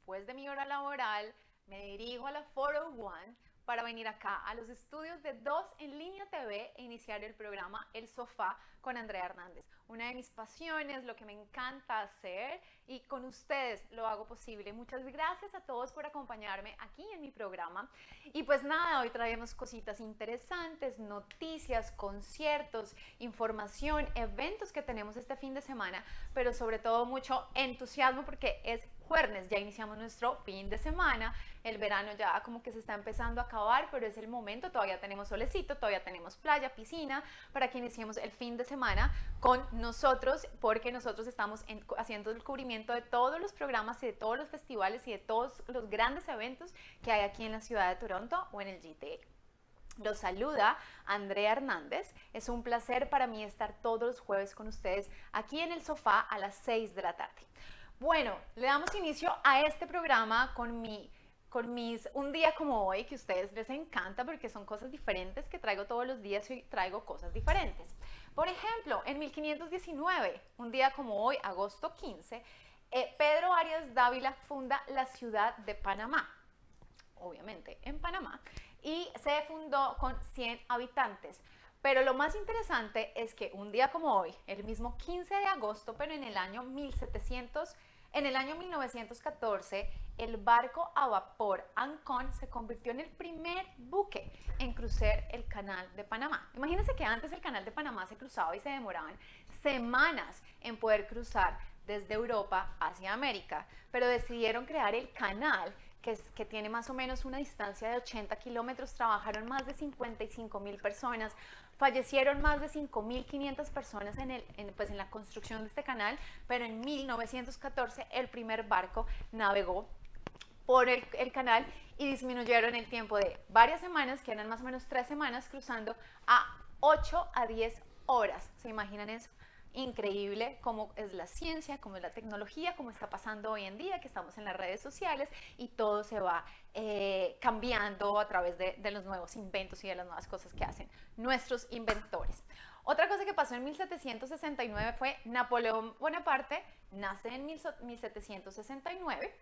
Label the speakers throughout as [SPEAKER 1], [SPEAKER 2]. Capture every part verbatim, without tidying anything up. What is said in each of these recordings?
[SPEAKER 1] después de mi hora laboral, me dirijo a la cuatrocientos uno para venir acá a los estudios de Dos en Línea T V e iniciar el programa El Sofá con Andrea Hernández. Una de mis pasiones, lo que me encanta hacer, y con ustedes lo hago posible. Muchas gracias a todos por acompañarme aquí en mi programa. Y pues nada, hoy traemos cositas interesantes, noticias, conciertos, información, eventos que tenemos este fin de semana, pero sobre todo mucho entusiasmo porque es jueves, ya iniciamos nuestro fin de semana. El verano ya como que se está empezando a acabar, pero es el momento, todavía tenemos solecito, todavía tenemos playa, piscina, para que iniciemos el fin de semana con nosotros, porque nosotros estamos en, haciendo el cubrimiento de todos los programas y de todos los festivales y de todos los grandes eventos que hay aquí en la ciudad de Toronto o en el G T A. Los saluda Andrea Hernández. Es un placer para mí estar todos los jueves con ustedes aquí en el sofá a las seis de la tarde. Bueno, le damos inicio a este programa con mi con mis un día como hoy, que a ustedes les encanta porque son cosas diferentes que traigo todos los días y traigo cosas diferentes. Por ejemplo, en mil quinientos diecinueve, un día como hoy, agosto quince, eh, Pedro Arias Dávila funda la ciudad de Panamá, obviamente en Panamá, y se fundó con cien habitantes. Pero lo más interesante es que un día como hoy, el mismo quince de agosto, pero en el año mil setecientos, en el año mil novecientos catorce, el barco a vapor Ancón se convirtió en el primer buque en cruzar el canal de Panamá. Imagínense que antes el canal de Panamá se cruzaba y se demoraban semanas en poder cruzar desde Europa hacia América, pero decidieron crear el canal, que, es, que tiene más o menos una distancia de ochenta kilómetros. Trabajaron más de cincuenta y cinco mil personas, fallecieron más de cinco mil quinientas personas en, el, en, pues en la construcción de este canal, pero en mil novecientos catorce el primer barco navegó por el, el canal y disminuyeron el tiempo de varias semanas, que eran más o menos tres semanas, cruzando a ocho a diez horas. ¿Se imaginan eso? Increíble cómo es la ciencia, cómo es la tecnología, cómo está pasando hoy en día, que estamos en las redes sociales y todo se va eh, cambiando a través de, de los nuevos inventos y de las nuevas cosas que hacen nuestros inventores. Otra cosa que pasó en mil setecientos sesenta y nueve fue Napoleón Bonaparte, nace en mil setecientos sesenta y nueve.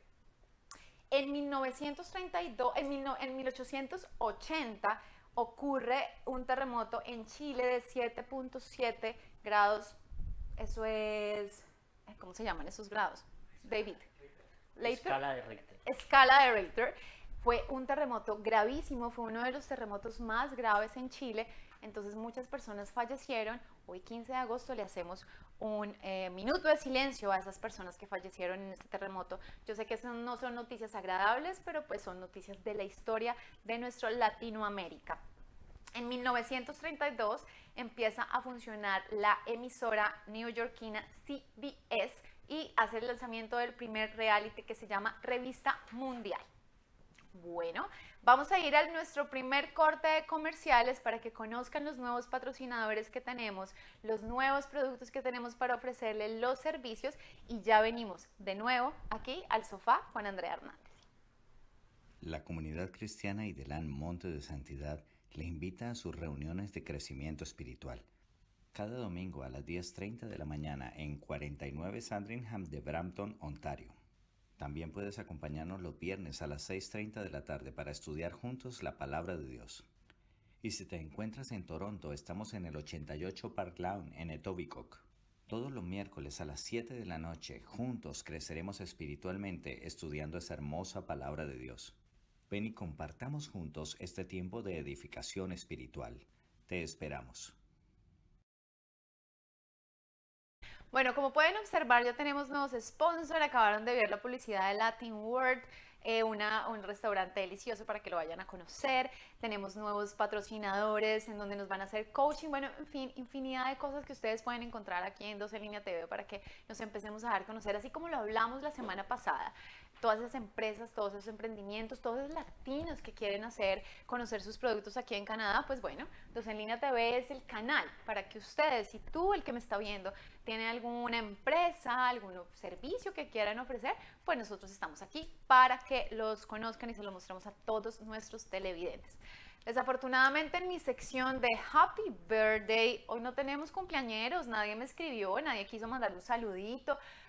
[SPEAKER 1] En mil novecientos treinta y dos, en, mil, en mil ochocientos ochenta ocurre un terremoto en Chile de siete punto siete grados. Eso es, ¿cómo se llaman esos grados? David.
[SPEAKER 2] Richter. Escala de Richter.
[SPEAKER 1] Escala de Richter. Fue un terremoto gravísimo, fue uno de los terremotos más graves en Chile, entonces muchas personas fallecieron. Hoy quince de agosto le hacemos un eh, minuto de silencio a esas personas que fallecieron en este terremoto. Yo sé que son, no son noticias agradables, pero pues son noticias de la historia de nuestro Latinoamérica. En mil novecientos treinta y dos empieza a funcionar la emisora neoyorquina C B S y hace el lanzamiento del primer reality que se llama Revista Mundial. Bueno, vamos a ir a nuestro primer corte de comerciales para que conozcan los nuevos patrocinadores que tenemos, los nuevos productos que tenemos para ofrecerles, los servicios, y ya venimos de nuevo aquí al sofá con Andrea Hernández.
[SPEAKER 3] La comunidad cristiana Idelán Monte de Santidad le invita a sus reuniones de crecimiento espiritual. Cada domingo a las diez treinta de la mañana en cuarenta y nueve Sandringham de Brampton, Ontario. También puedes acompañarnos los viernes a las seis treinta de la tarde para estudiar juntos la Palabra de Dios. Y si te encuentras en Toronto, estamos en el ochenta y ocho Park Lawn en Etobicoke. Todos los miércoles a las siete de la noche, juntos creceremos espiritualmente estudiando esa hermosa Palabra de Dios. Ven y compartamos juntos este tiempo de edificación espiritual. Te esperamos.
[SPEAKER 1] Bueno, como pueden observar, ya tenemos nuevos sponsors. Acabaron de ver la publicidad de Latin World, eh, una, un restaurante delicioso para que lo vayan a conocer. Tenemos nuevos patrocinadores en donde nos van a hacer coaching. Bueno, en fin, infinidad de cosas que ustedes pueden encontrar aquí en Dos en Línea T V para que nos empecemos a dar a conocer, así como lo hablamos la semana pasada. Todas esas empresas, todos esos emprendimientos, todos esos latinos que quieren hacer conocer sus productos aquí en Canadá, pues bueno, Dos en Línea T V es el canal para que ustedes, si tú, el que me está viendo, tiene alguna empresa, algún servicio que quieran ofrecer, pues nosotros estamos aquí para que los conozcan y se lo mostremos a todos nuestros televidentes. Desafortunadamente en mi sección de Happy Birthday, hoy no tenemos cumpleañeros, nadie me escribió, nadie quiso mandar un saludito,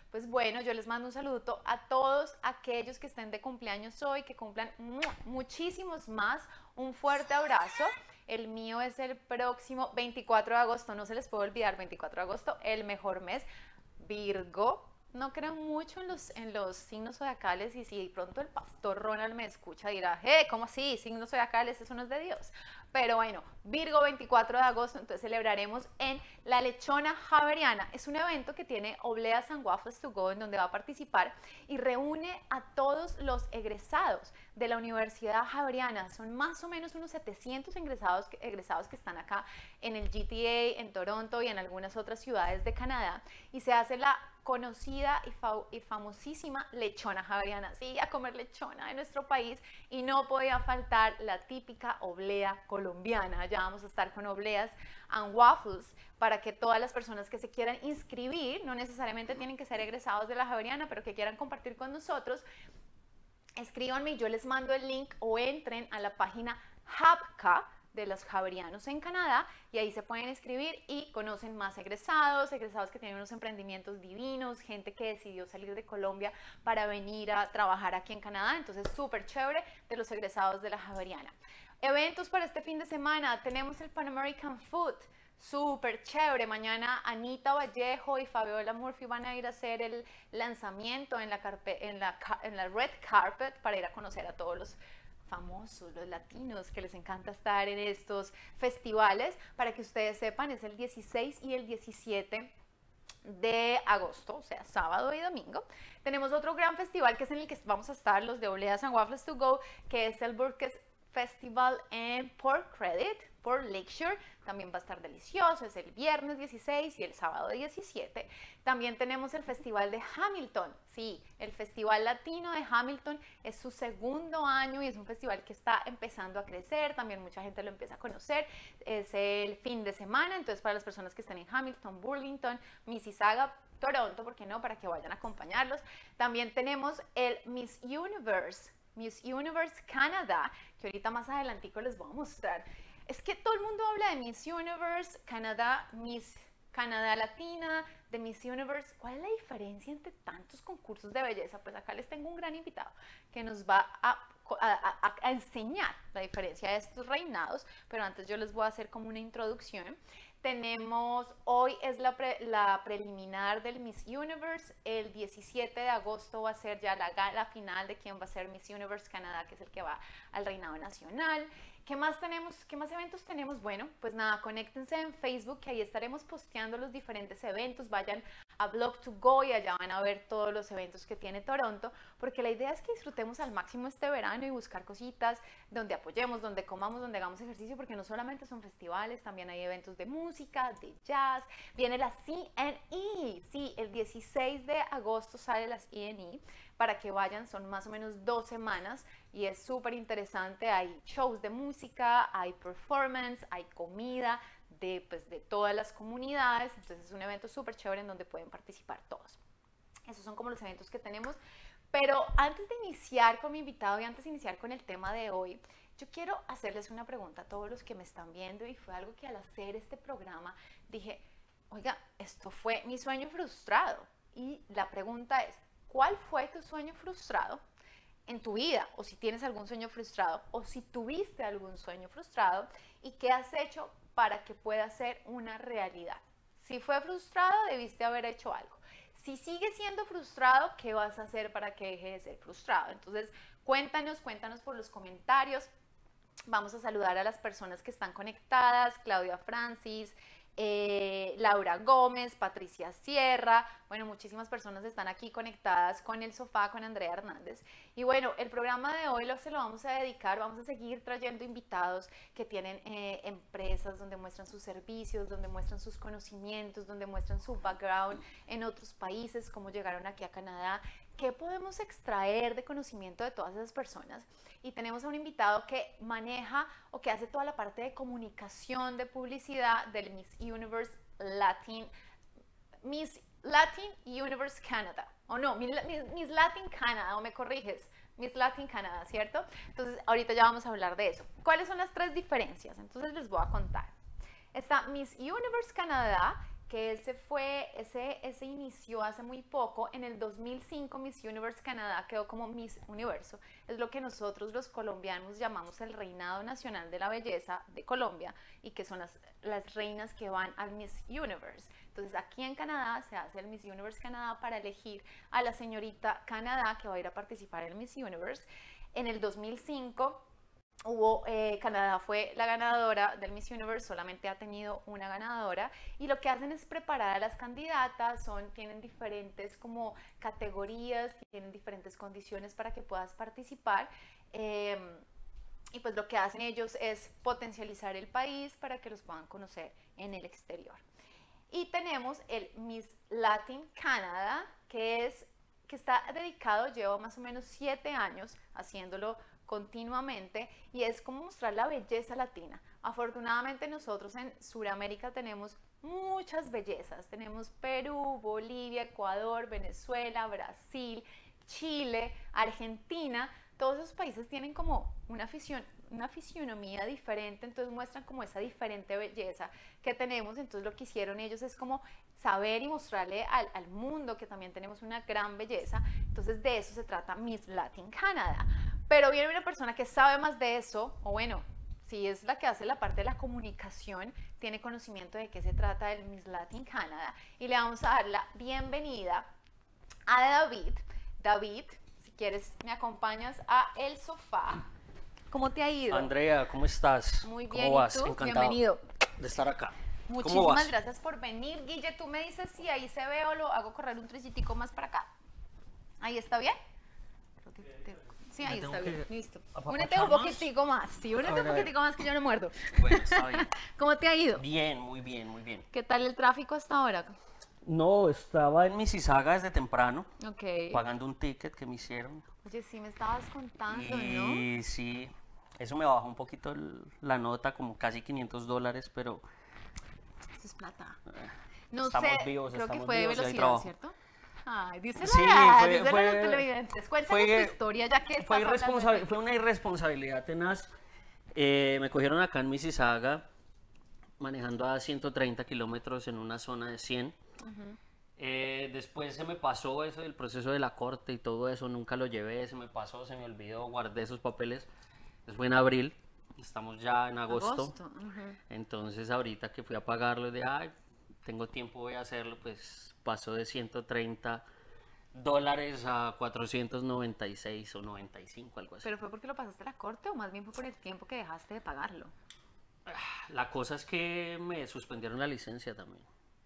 [SPEAKER 1] Pues bueno, yo les mando un saludo a todos aquellos que estén de cumpleaños hoy, que cumplan muchísimos más. Un fuerte abrazo. El mío es el próximo veinticuatro de agosto, no se les puede olvidar, veinticuatro de agosto, el mejor mes, Virgo. No creo mucho en los, en los signos zodiacales, y si de pronto el pastor Ronald me escucha dirá, hey, ¿cómo así? Signos zodiacales, eso no es de Dios. Pero bueno, Virgo, veinticuatro de agosto, entonces celebraremos en La Lechona Javeriana. Es un evento que tiene Obleas and Waffles to Go, en donde va a participar y reúne a todos los egresados de la Universidad Javeriana. Son más o menos unos setecientos egresados, egresados que están acá en el G T A, en Toronto y en algunas otras ciudades de Canadá, y se hace la conocida y, fa y famosísima lechona javeriana. Sí, a comer lechona en nuestro país, y no podía faltar la típica oblea colombiana. Ya vamos a estar con obleas and waffles para que todas las personas que se quieran inscribir, no necesariamente tienen que ser egresados de la Javeriana, pero que quieran compartir con nosotros, escríbanme y yo les mando el link, o entren a la página Habka de los Javerianos en Canadá, y ahí se pueden inscribir y conocen más egresados, egresados que tienen unos emprendimientos divinos, gente que decidió salir de Colombia para venir a trabajar aquí en Canadá. Entonces súper chévere de los egresados de la Javeriana. Eventos para este fin de semana, tenemos el Pan American Food, súper chévere. Mañana Anita Vallejo y Fabiola Murphy van a ir a hacer el lanzamiento en la, en la, en la Red Carpet para ir a conocer a todos los famosos, los latinos, que les encanta estar en estos festivales. Para que ustedes sepan, es el dieciséis y el diecisiete de agosto, o sea, sábado y domingo. Tenemos otro gran festival que es en el que vamos a estar los de Obleas and Waffles to Go, que es el Burkes Festival en Port Credit, por Lakeshore. También va a estar delicioso, es el viernes dieciséis y el sábado diecisiete. También tenemos el Festival de Hamilton, sí, el Festival Latino de Hamilton es su segundo año y es un festival que está empezando a crecer, también mucha gente lo empieza a conocer. Es el fin de semana, entonces para las personas que estén en Hamilton, Burlington, Mississauga, Toronto, ¿por qué no?, para que vayan a acompañarlos. También tenemos el Miss Universe, Miss Universe Canadá, que ahorita más adelantico les voy a mostrar. Es que todo el mundo habla de Miss Universe Canadá, Miss Canadá Latina, de Miss Universe. ¿Cuál es la diferencia entre tantos concursos de belleza? Pues acá les tengo un gran invitado que nos va a, a, a, a enseñar la diferencia de estos reinados, pero antes yo les voy a hacer como una introducción. Tenemos, hoy es la, pre, la preliminar del Miss Universe, el diecisiete de agosto va a ser ya la gala final de quién va a ser Miss Universe Canadá, que es el que va al reinado nacional. ¿Qué más tenemos? ¿Qué más eventos tenemos? Bueno, pues nada, conéctense en Facebook, que ahí estaremos posteando los diferentes eventos. Vayan a Blog to Go y allá van a ver todos los eventos que tiene Toronto, porque la idea es que disfrutemos al máximo este verano y buscar cositas donde apoyemos, donde comamos, donde hagamos ejercicio, porque no solamente son festivales, también hay eventos de música, de jazz. Viene la C N E, sí, el dieciséis de agosto sale la C N E, para que vayan, son más o menos dos semanas y es súper interesante. Hay shows de música, hay performance, hay comida de, pues, de todas las comunidades, entonces es un evento súper chévere en donde pueden participar todos. Esos son como los eventos que tenemos, pero antes de iniciar con mi invitado y antes de iniciar con el tema de hoy, yo quiero hacerles una pregunta a todos los que me están viendo, y fue algo que al hacer este programa dije, oiga, esto fue mi sueño frustrado, y la pregunta es, ¿cuál fue tu sueño frustrado en tu vida? O si tienes algún sueño frustrado, o si tuviste algún sueño frustrado, y qué has hecho para que pueda ser una realidad. Si fue frustrado, debiste haber hecho algo. Si sigue siendo frustrado, ¿qué vas a hacer para que deje de ser frustrado? Entonces, cuéntanos, cuéntanos por los comentarios. Vamos a saludar a las personas que están conectadas, Claudia Francis, Eh, Laura Gómez, Patricia Sierra, bueno, muchísimas personas están aquí conectadas con el sofá con Andrea Hernández. Y bueno, el programa de hoy lo, se lo vamos a dedicar, vamos a seguir trayendo invitados que tienen eh, empresas donde muestran sus servicios, donde muestran sus conocimientos, donde muestran su background en otros países, cómo llegaron aquí a Canadá, qué podemos extraer de conocimiento de todas esas personas. Y tenemos a un invitado que maneja o que hace toda la parte de comunicación, de publicidad del Miss Universe Latin, Miss Latin Universe Canada, o no, Miss, Miss Latin Canada, o me corriges, Miss Latin Canada, ¿cierto? Entonces, ahorita ya vamos a hablar de eso. ¿Cuáles son las tres diferencias? Entonces les voy a contar. Está Miss Universe Canadá, que ese fue, ese, ese inició hace muy poco. En el dos mil cinco Miss Universe Canadá quedó como Miss Universo. Es lo que nosotros los colombianos llamamos el Reinado Nacional de la Belleza de Colombia, y que son las, las reinas que van al Miss Universe. Entonces aquí en Canadá se hace el Miss Universe Canadá para elegir a la señorita Canadá que va a ir a participar en el Miss Universe. En el dos mil cinco Hubo, eh, Canadá fue la ganadora del Miss Universe, solamente ha tenido una ganadora, y lo que hacen es preparar a las candidatas, son, tienen diferentes como categorías, tienen diferentes condiciones para que puedas participar, eh, y pues lo que hacen ellos es potencializar el país para que los puedan conocer en el exterior. Y tenemos el Miss Latin Canada, que es que está dedicado, lleva más o menos siete años haciéndolo continuamente, y es como mostrar la belleza latina. Afortunadamente nosotros en Sudamérica tenemos muchas bellezas, tenemos Perú, Bolivia, Ecuador, Venezuela, Brasil, Chile, Argentina. Todos esos países tienen como una fisión, una fisionomía diferente, entonces muestran como esa diferente belleza que tenemos. Entonces lo que hicieron ellos es como saber y mostrarle al, al mundo que también tenemos una gran belleza. Entonces de eso se trata Miss Latin Canada. Pero viene una persona que sabe más de eso, o bueno, si es la que hace la parte de la comunicación, tiene conocimiento de qué se trata el Miss Latin Canada, y le vamos a dar la bienvenida a David. David, si quieres me acompañas a el sofá. ¿Cómo te ha ido?
[SPEAKER 2] Andrea, ¿cómo estás?
[SPEAKER 1] Muy bien,
[SPEAKER 2] ¿Cómo vas?
[SPEAKER 1] ¿y tú?
[SPEAKER 2] Encantado
[SPEAKER 1] Bienvenido.
[SPEAKER 2] de estar acá.
[SPEAKER 1] Muchísimas gracias por venir. Guille, tú me dices si ahí se ve o lo hago correr un tricitico más para acá. ¿Ahí está bien? Sí, ahí está bien, listo. Únete un poquitico más, sí, únete un poquitico más que yo no muerdo.
[SPEAKER 2] Bueno, está bien.
[SPEAKER 1] ¿Cómo te ha ido?
[SPEAKER 2] Bien, muy bien, muy bien.
[SPEAKER 1] ¿Qué tal el tráfico hasta ahora?
[SPEAKER 2] No, estaba en Mississauga desde temprano,
[SPEAKER 1] Ok.
[SPEAKER 2] pagando un ticket que me hicieron.
[SPEAKER 1] Oye, sí me estabas contando,
[SPEAKER 2] Y
[SPEAKER 1] ¿no?
[SPEAKER 2] sí, eso me bajó un poquito el- la nota, como casi quinientos dólares, pero
[SPEAKER 1] Eso es plata. No
[SPEAKER 2] estamos
[SPEAKER 1] sé,
[SPEAKER 2] vivos,
[SPEAKER 1] creo que
[SPEAKER 2] estamos
[SPEAKER 1] fue de
[SPEAKER 2] vivos y hay
[SPEAKER 1] velocidad,
[SPEAKER 2] trabajo.
[SPEAKER 1] ¿cierto? Ay, dísela,
[SPEAKER 2] Sí, fue-
[SPEAKER 1] dísela
[SPEAKER 2] fue-
[SPEAKER 1] a los televidentes. Cuéntanos
[SPEAKER 2] fue-
[SPEAKER 1] tu historia, ya que
[SPEAKER 2] Fue,
[SPEAKER 1] estás hablando
[SPEAKER 2] irresponsabil-
[SPEAKER 1] de-
[SPEAKER 2] fue una irresponsabilidad tenaz. Eh, me cogieron acá en Mississauga manejando a ciento treinta kilómetros en una zona de cien. Eh, después se me pasó eso del proceso de la corte y todo eso, nunca lo llevé, se me pasó, se me olvidó, guardé esos papeles. Eso fue en abril, estamos ya en agosto.
[SPEAKER 1] Agosto, ujú.
[SPEAKER 2] Entonces ahorita que fui a pagarlo de, ay, tengo tiempo, voy a hacerlo, pues pasó de ciento treinta dólares a cuatrocientos noventa y seis o noventa y cinco, algo así.
[SPEAKER 1] ¿Pero fue porque lo pasaste a la corte o más bien fue por el tiempo que dejaste de pagarlo?
[SPEAKER 2] La cosa es que me suspendieron la licencia también.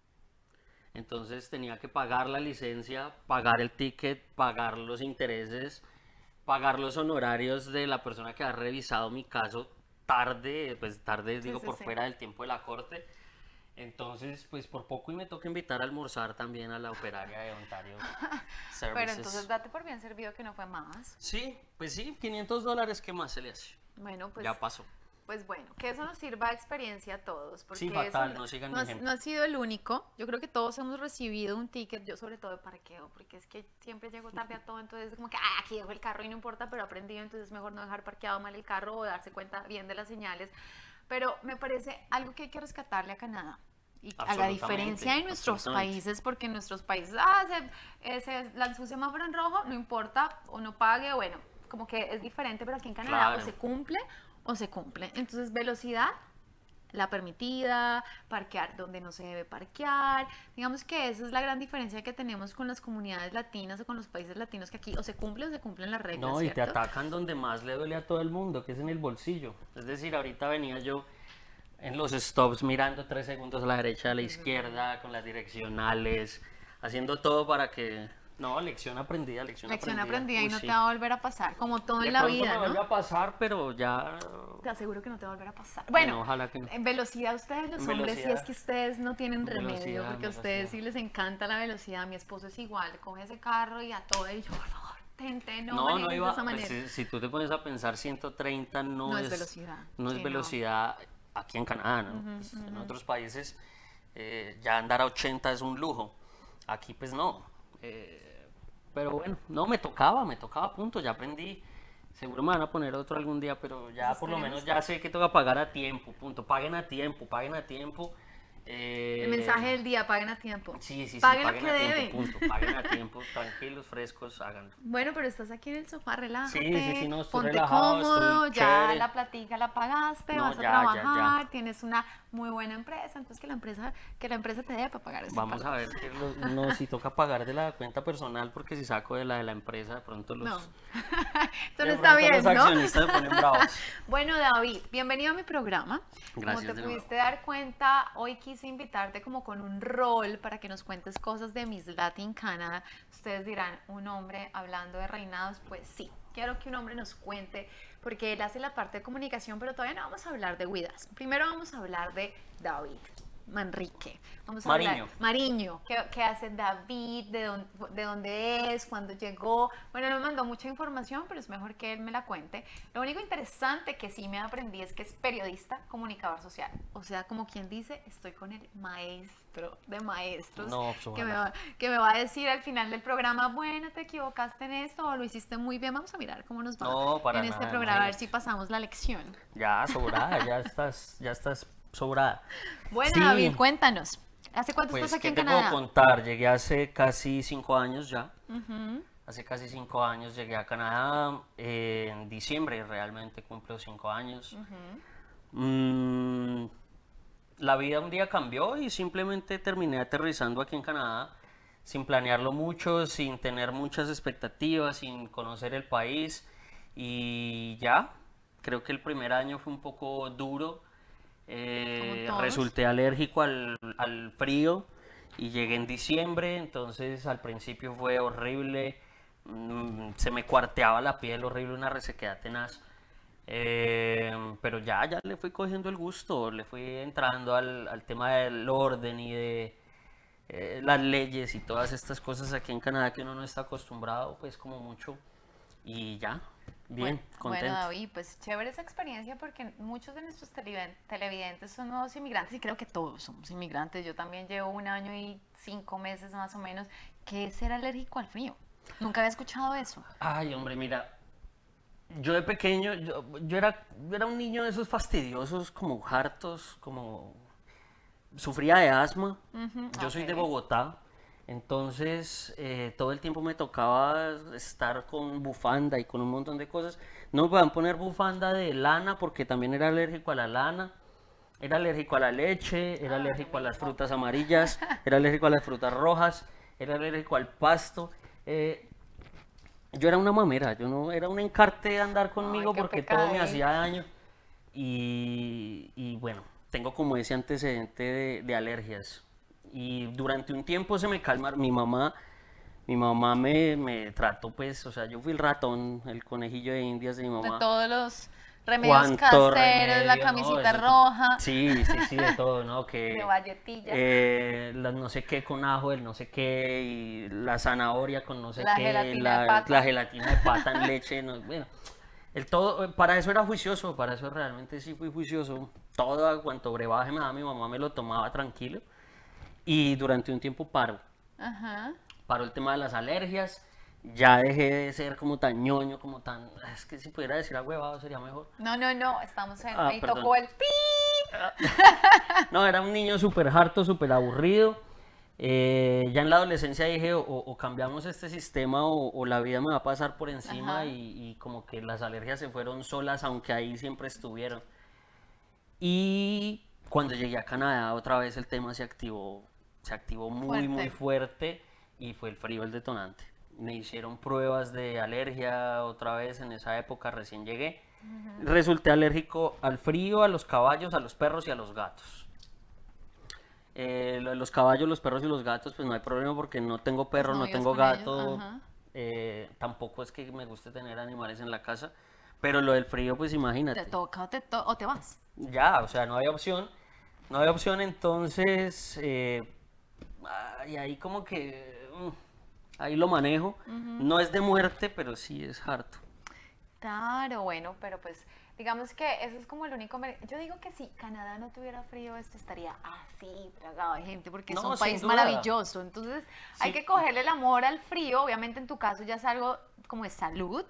[SPEAKER 2] Entonces tenía que pagar la licencia, pagar el ticket, pagar los intereses, pagar los honorarios de la persona que ha revisado mi caso tarde, pues tarde
[SPEAKER 1] Sí,
[SPEAKER 2] digo
[SPEAKER 1] sí,
[SPEAKER 2] por
[SPEAKER 1] sí.
[SPEAKER 2] fuera del tiempo de la corte. Entonces, pues por poco y me toca invitar a almorzar también a la operaria de Ontario Services.
[SPEAKER 1] Pero entonces date por bien servido que no fue más.
[SPEAKER 2] Sí, pues sí, quinientos dólares, ¿qué más se le hace?
[SPEAKER 1] Bueno, pues,
[SPEAKER 2] Ya pasó.
[SPEAKER 1] pues bueno, que eso nos sirva de experiencia a todos. Porque
[SPEAKER 2] Sí,
[SPEAKER 1] eso
[SPEAKER 2] fatal, no sigan mi
[SPEAKER 1] no, ha-
[SPEAKER 2] ejemplo.
[SPEAKER 1] no ha sido el único. Yo creo que todos hemos recibido un ticket, yo sobre todo de parqueo, porque es que siempre llego tarde a todo, entonces es como que ah, aquí dejo el carro y no importa, pero he aprendido, entonces es mejor no dejar parqueado mal el carro o darse cuenta bien de las señales. Pero me parece algo que hay que rescatarle a Canadá. Y a la
[SPEAKER 2] Absolutamente,
[SPEAKER 1] diferencia de nuestros
[SPEAKER 2] absolutamente.
[SPEAKER 1] países, porque en nuestros países, ah, se, eh, se lanzó un semáforo en rojo, no importa, o no pague, bueno, como que es diferente, pero aquí en Canadá
[SPEAKER 2] Claro.
[SPEAKER 1] o se cumple o se cumple. Entonces, velocidad, la permitida, parquear donde no se debe parquear. Digamos que esa es la gran diferencia que tenemos con las comunidades latinas o con los países latinos, que aquí o se cumple o se cumplen las reglas,
[SPEAKER 2] No, y te
[SPEAKER 1] ¿cierto?
[SPEAKER 2] atacan donde más le duele a todo el mundo, que es en el bolsillo. Es decir, ahorita venía yo en los stops mirando tres segundos a la derecha, a la izquierda, con las direccionales, haciendo todo para que... No, lección aprendida, lección,
[SPEAKER 1] Lección
[SPEAKER 2] aprendida.
[SPEAKER 1] aprendida y
[SPEAKER 2] Uy,
[SPEAKER 1] no
[SPEAKER 2] sí.
[SPEAKER 1] te va a volver a pasar, como todo
[SPEAKER 2] De
[SPEAKER 1] en la
[SPEAKER 2] pronto
[SPEAKER 1] vida,
[SPEAKER 2] me vuelve
[SPEAKER 1] ¿no?
[SPEAKER 2] a pasar, pero ya...
[SPEAKER 1] Te aseguro que no te va a volver a pasar.
[SPEAKER 2] Bueno,
[SPEAKER 1] Bueno,
[SPEAKER 2] ojalá que no.
[SPEAKER 1] en velocidad ustedes los
[SPEAKER 2] En
[SPEAKER 1] hombres sí
[SPEAKER 2] velocidad.
[SPEAKER 1] es que ustedes no tienen
[SPEAKER 2] En
[SPEAKER 1] remedio,
[SPEAKER 2] velocidad,
[SPEAKER 1] porque a
[SPEAKER 2] en
[SPEAKER 1] ustedes sí
[SPEAKER 2] velocidad.
[SPEAKER 1] les encanta la velocidad. Mi esposo es igual, coge ese carro y a todo y yo, por favor, tente, no,
[SPEAKER 2] No,
[SPEAKER 1] manejes
[SPEAKER 2] no
[SPEAKER 1] de
[SPEAKER 2] iba...
[SPEAKER 1] esa
[SPEAKER 2] pues,
[SPEAKER 1] manera.
[SPEAKER 2] si, si tú te pones a pensar, ciento treinta no,
[SPEAKER 1] No es
[SPEAKER 2] es...
[SPEAKER 1] velocidad.
[SPEAKER 2] No
[SPEAKER 1] Sí,
[SPEAKER 2] es
[SPEAKER 1] no.
[SPEAKER 2] velocidad aquí en Canadá, ¿no?
[SPEAKER 1] Ujú,
[SPEAKER 2] Pues, En
[SPEAKER 1] ujú.
[SPEAKER 2] otros países eh, ya andar a ochenta es un lujo. Aquí pues no. Eh, pero bueno, no, me tocaba, me tocaba, punto, ya aprendí. Seguro me van a poner otro algún día, pero ya
[SPEAKER 1] Pues
[SPEAKER 2] por lo
[SPEAKER 1] esperemos.
[SPEAKER 2] menos ya sé que tengo que pagar a tiempo, punto. Paguen a tiempo, paguen a tiempo Eh,
[SPEAKER 1] El mensaje del día, paguen a tiempo.
[SPEAKER 2] Sí, sí, sí,
[SPEAKER 1] Paguen lo
[SPEAKER 2] paguen
[SPEAKER 1] que
[SPEAKER 2] a
[SPEAKER 1] deben.
[SPEAKER 2] tiempo, punto. Paguen a tiempo, tranquilos, frescos, háganlo.
[SPEAKER 1] Bueno, pero estás aquí en el sofá, relájate,
[SPEAKER 2] Sí, sí, sí, no, estoy
[SPEAKER 1] ponte
[SPEAKER 2] relajado,
[SPEAKER 1] cómodo,
[SPEAKER 2] estoy
[SPEAKER 1] ya
[SPEAKER 2] chévere.
[SPEAKER 1] la platica la pagaste,
[SPEAKER 2] No,
[SPEAKER 1] vas a
[SPEAKER 2] ya, ya, ya.
[SPEAKER 1] trabajar, tienes una muy buena empresa, entonces que la empresa, que la empresa te dé para pagar ese
[SPEAKER 2] Vamos
[SPEAKER 1] pago.
[SPEAKER 2] a ver, que lo- no, si toca pagar de la cuenta personal, porque si saco de la de la empresa, de pronto los,
[SPEAKER 1] No, esto no
[SPEAKER 2] de
[SPEAKER 1] está
[SPEAKER 2] pronto
[SPEAKER 1] bien,
[SPEAKER 2] los
[SPEAKER 1] ¿no?
[SPEAKER 2] accionistas se ponen bravos.
[SPEAKER 1] Bueno, David, bienvenido a mi programa.
[SPEAKER 2] Gracias
[SPEAKER 1] Como te
[SPEAKER 2] de nuevo.
[SPEAKER 1] pudiste dar cuenta, hoy quise invitarte como con un rol para que nos cuentes cosas de Miss Latin Canada. Ustedes dirán, un hombre hablando de reinados, pues sí, quiero que un hombre nos cuente, porque él hace la parte de comunicación, pero todavía no vamos a hablar de Guidas. Primero vamos a hablar de David Manrique. Vamos a
[SPEAKER 2] Mariño.
[SPEAKER 1] hablar. Mariño. ¿Qué, qué hace David? ¿De dónde, de dónde es? ¿Cuándo llegó? Bueno, no me mandó mucha información, pero es mejor que él me la cuente. Lo único interesante que sí me aprendí es que es periodista, comunicador social. O sea, como quien dice, estoy con el maestro de maestros
[SPEAKER 2] No, pues,
[SPEAKER 1] que, me
[SPEAKER 2] ojalá.
[SPEAKER 1] va, que me va a decir al final del programa, bueno, te equivocaste en esto o lo hiciste muy bien. Vamos a mirar cómo nos va
[SPEAKER 2] No, para
[SPEAKER 1] en este
[SPEAKER 2] nada,
[SPEAKER 1] programa, a ver
[SPEAKER 2] imagínate.
[SPEAKER 1] si pasamos la lección.
[SPEAKER 2] Ya, sobrada, ya estás, ya estás sobrada.
[SPEAKER 1] Bueno,
[SPEAKER 2] Sí,
[SPEAKER 1] David, cuéntanos. ¿Hace cuánto
[SPEAKER 2] pues,
[SPEAKER 1] estás aquí
[SPEAKER 2] ¿qué
[SPEAKER 1] en
[SPEAKER 2] te
[SPEAKER 1] Canadá?
[SPEAKER 2] puedo contar? Llegué hace casi cinco años ya.
[SPEAKER 1] Ujú.
[SPEAKER 2] Hace casi cinco años llegué a Canadá. eh, en diciembre realmente cumplo cinco años. Mm, la vida un día cambió y simplemente terminé aterrizando aquí en Canadá sin planearlo mucho, sin tener muchas expectativas, sin conocer el país. Y ya, creo que el primer año fue un poco duro. eh,
[SPEAKER 1] Como todos.
[SPEAKER 2] resulté alérgico al, al frío y llegué en diciembre, entonces al principio fue horrible. mm, se me cuarteaba la piel, horrible, una resequedad tenaz. Eh, pero ya, ya le fui cogiendo el gusto, le fui entrando al, al tema del orden y de eh, las leyes y todas estas cosas aquí en Canadá que uno no está acostumbrado, pues como mucho. Y ya, bien,
[SPEAKER 1] Bueno,
[SPEAKER 2] contento.
[SPEAKER 1] bueno, David, pues chévere esa experiencia porque muchos de nuestros televidentes, televidentes son nuevos inmigrantes y creo que todos somos inmigrantes. Yo también llevo un año y cinco meses más o menos. ¿Qué es ser alérgico al frío? Nunca había escuchado eso.
[SPEAKER 2] Ay, hombre, mira, yo de pequeño, yo, yo era, yo era un niño de esos fastidiosos, como hartos, como sufría de asma.
[SPEAKER 1] Ujú,
[SPEAKER 2] Yo soy de
[SPEAKER 1] ok.
[SPEAKER 2] Bogotá, entonces eh, todo el tiempo me tocaba estar con bufanda y con un montón de cosas. No me podían poner bufanda de lana porque también era alérgico a la lana. Era alérgico a la leche, era alérgico a las frutas amarillas, era alérgico a las frutas rojas, era alérgico al pasto. eh, yo era una mamera, yo no era un encarte andar conmigo
[SPEAKER 1] qué
[SPEAKER 2] porque todo me
[SPEAKER 1] pecadito.
[SPEAKER 2] hacía daño. Y, y bueno, tengo como ese antecedente de, de alergias. Y durante un tiempo se me calmaron. Mi mamá, mi mamá me, me trató, pues, o sea, yo fui el ratón, el conejillo de indias de mi
[SPEAKER 1] De
[SPEAKER 2] mamá.
[SPEAKER 1] todos los remedios
[SPEAKER 2] Cuánto
[SPEAKER 1] caseros,
[SPEAKER 2] remedio,
[SPEAKER 1] la
[SPEAKER 2] no,
[SPEAKER 1] camisita
[SPEAKER 2] eso-
[SPEAKER 1] roja,
[SPEAKER 2] Sí, sí, sí, de todo, ¿no? Que,
[SPEAKER 1] de valletilla,
[SPEAKER 2] eh, la no sé qué con ajo, el no sé qué, y la zanahoria con no sé
[SPEAKER 1] La
[SPEAKER 2] qué,
[SPEAKER 1] gelatina de
[SPEAKER 2] la,
[SPEAKER 1] pata.
[SPEAKER 2] la gelatina de pata en leche, no, bueno, el todo, para eso era juicioso, para eso realmente sí fui juicioso. Todo a cuanto brebaje me daba mi mamá me lo tomaba tranquilo y durante un tiempo paro,
[SPEAKER 1] ajá.
[SPEAKER 2] paró el tema de las alergias, ya dejé de ser como tan ñoño, como tan, es que si pudiera decir agüevado sería mejor.
[SPEAKER 1] No, no, no, estamos en,
[SPEAKER 2] Ah,
[SPEAKER 1] ahí
[SPEAKER 2] perdón.
[SPEAKER 1] tocó el pi.
[SPEAKER 2] No, era un niño súper harto, súper aburrido. Eh, ya en la adolescencia dije, o, o cambiamos este sistema o, o la vida me va a pasar por encima
[SPEAKER 1] Ajá.
[SPEAKER 2] y, y como que las alergias se fueron solas, aunque ahí siempre estuvieron. Y cuando llegué a Canadá, otra vez el tema se activó, se activó muy, muy fuerte y fue el frío el detonante. Me hicieron pruebas de alergia otra vez en esa época, recién llegué. Resulté alérgico al frío, a los caballos, a los perros y a los gatos. Eh, lo de los caballos, los perros y los gatos, pues no hay problema porque no tengo perro,
[SPEAKER 1] no
[SPEAKER 2] no
[SPEAKER 1] vives
[SPEAKER 2] tengo
[SPEAKER 1] con ellos,
[SPEAKER 2] gato.
[SPEAKER 1] ajá.
[SPEAKER 2] eh, tampoco es que me guste tener animales en la casa. Pero lo del frío, pues imagínate.
[SPEAKER 1] Te toca o te, to o te vas.
[SPEAKER 2] Ya, o sea, no había opción. No había opción, entonces. Eh, y ahí como que. mm, ahí lo manejo. No es de muerte, pero sí es harto.
[SPEAKER 1] Claro, bueno, pero pues digamos que eso es como el único... mere- Yo digo que si Canadá no tuviera frío, esto estaría así, plagado de gente, porque es
[SPEAKER 2] No,
[SPEAKER 1] un
[SPEAKER 2] sin
[SPEAKER 1] país
[SPEAKER 2] duda.
[SPEAKER 1] maravilloso. Entonces hay
[SPEAKER 2] Sí.
[SPEAKER 1] que cogerle el amor al frío. Obviamente en tu caso ya es algo como de salud,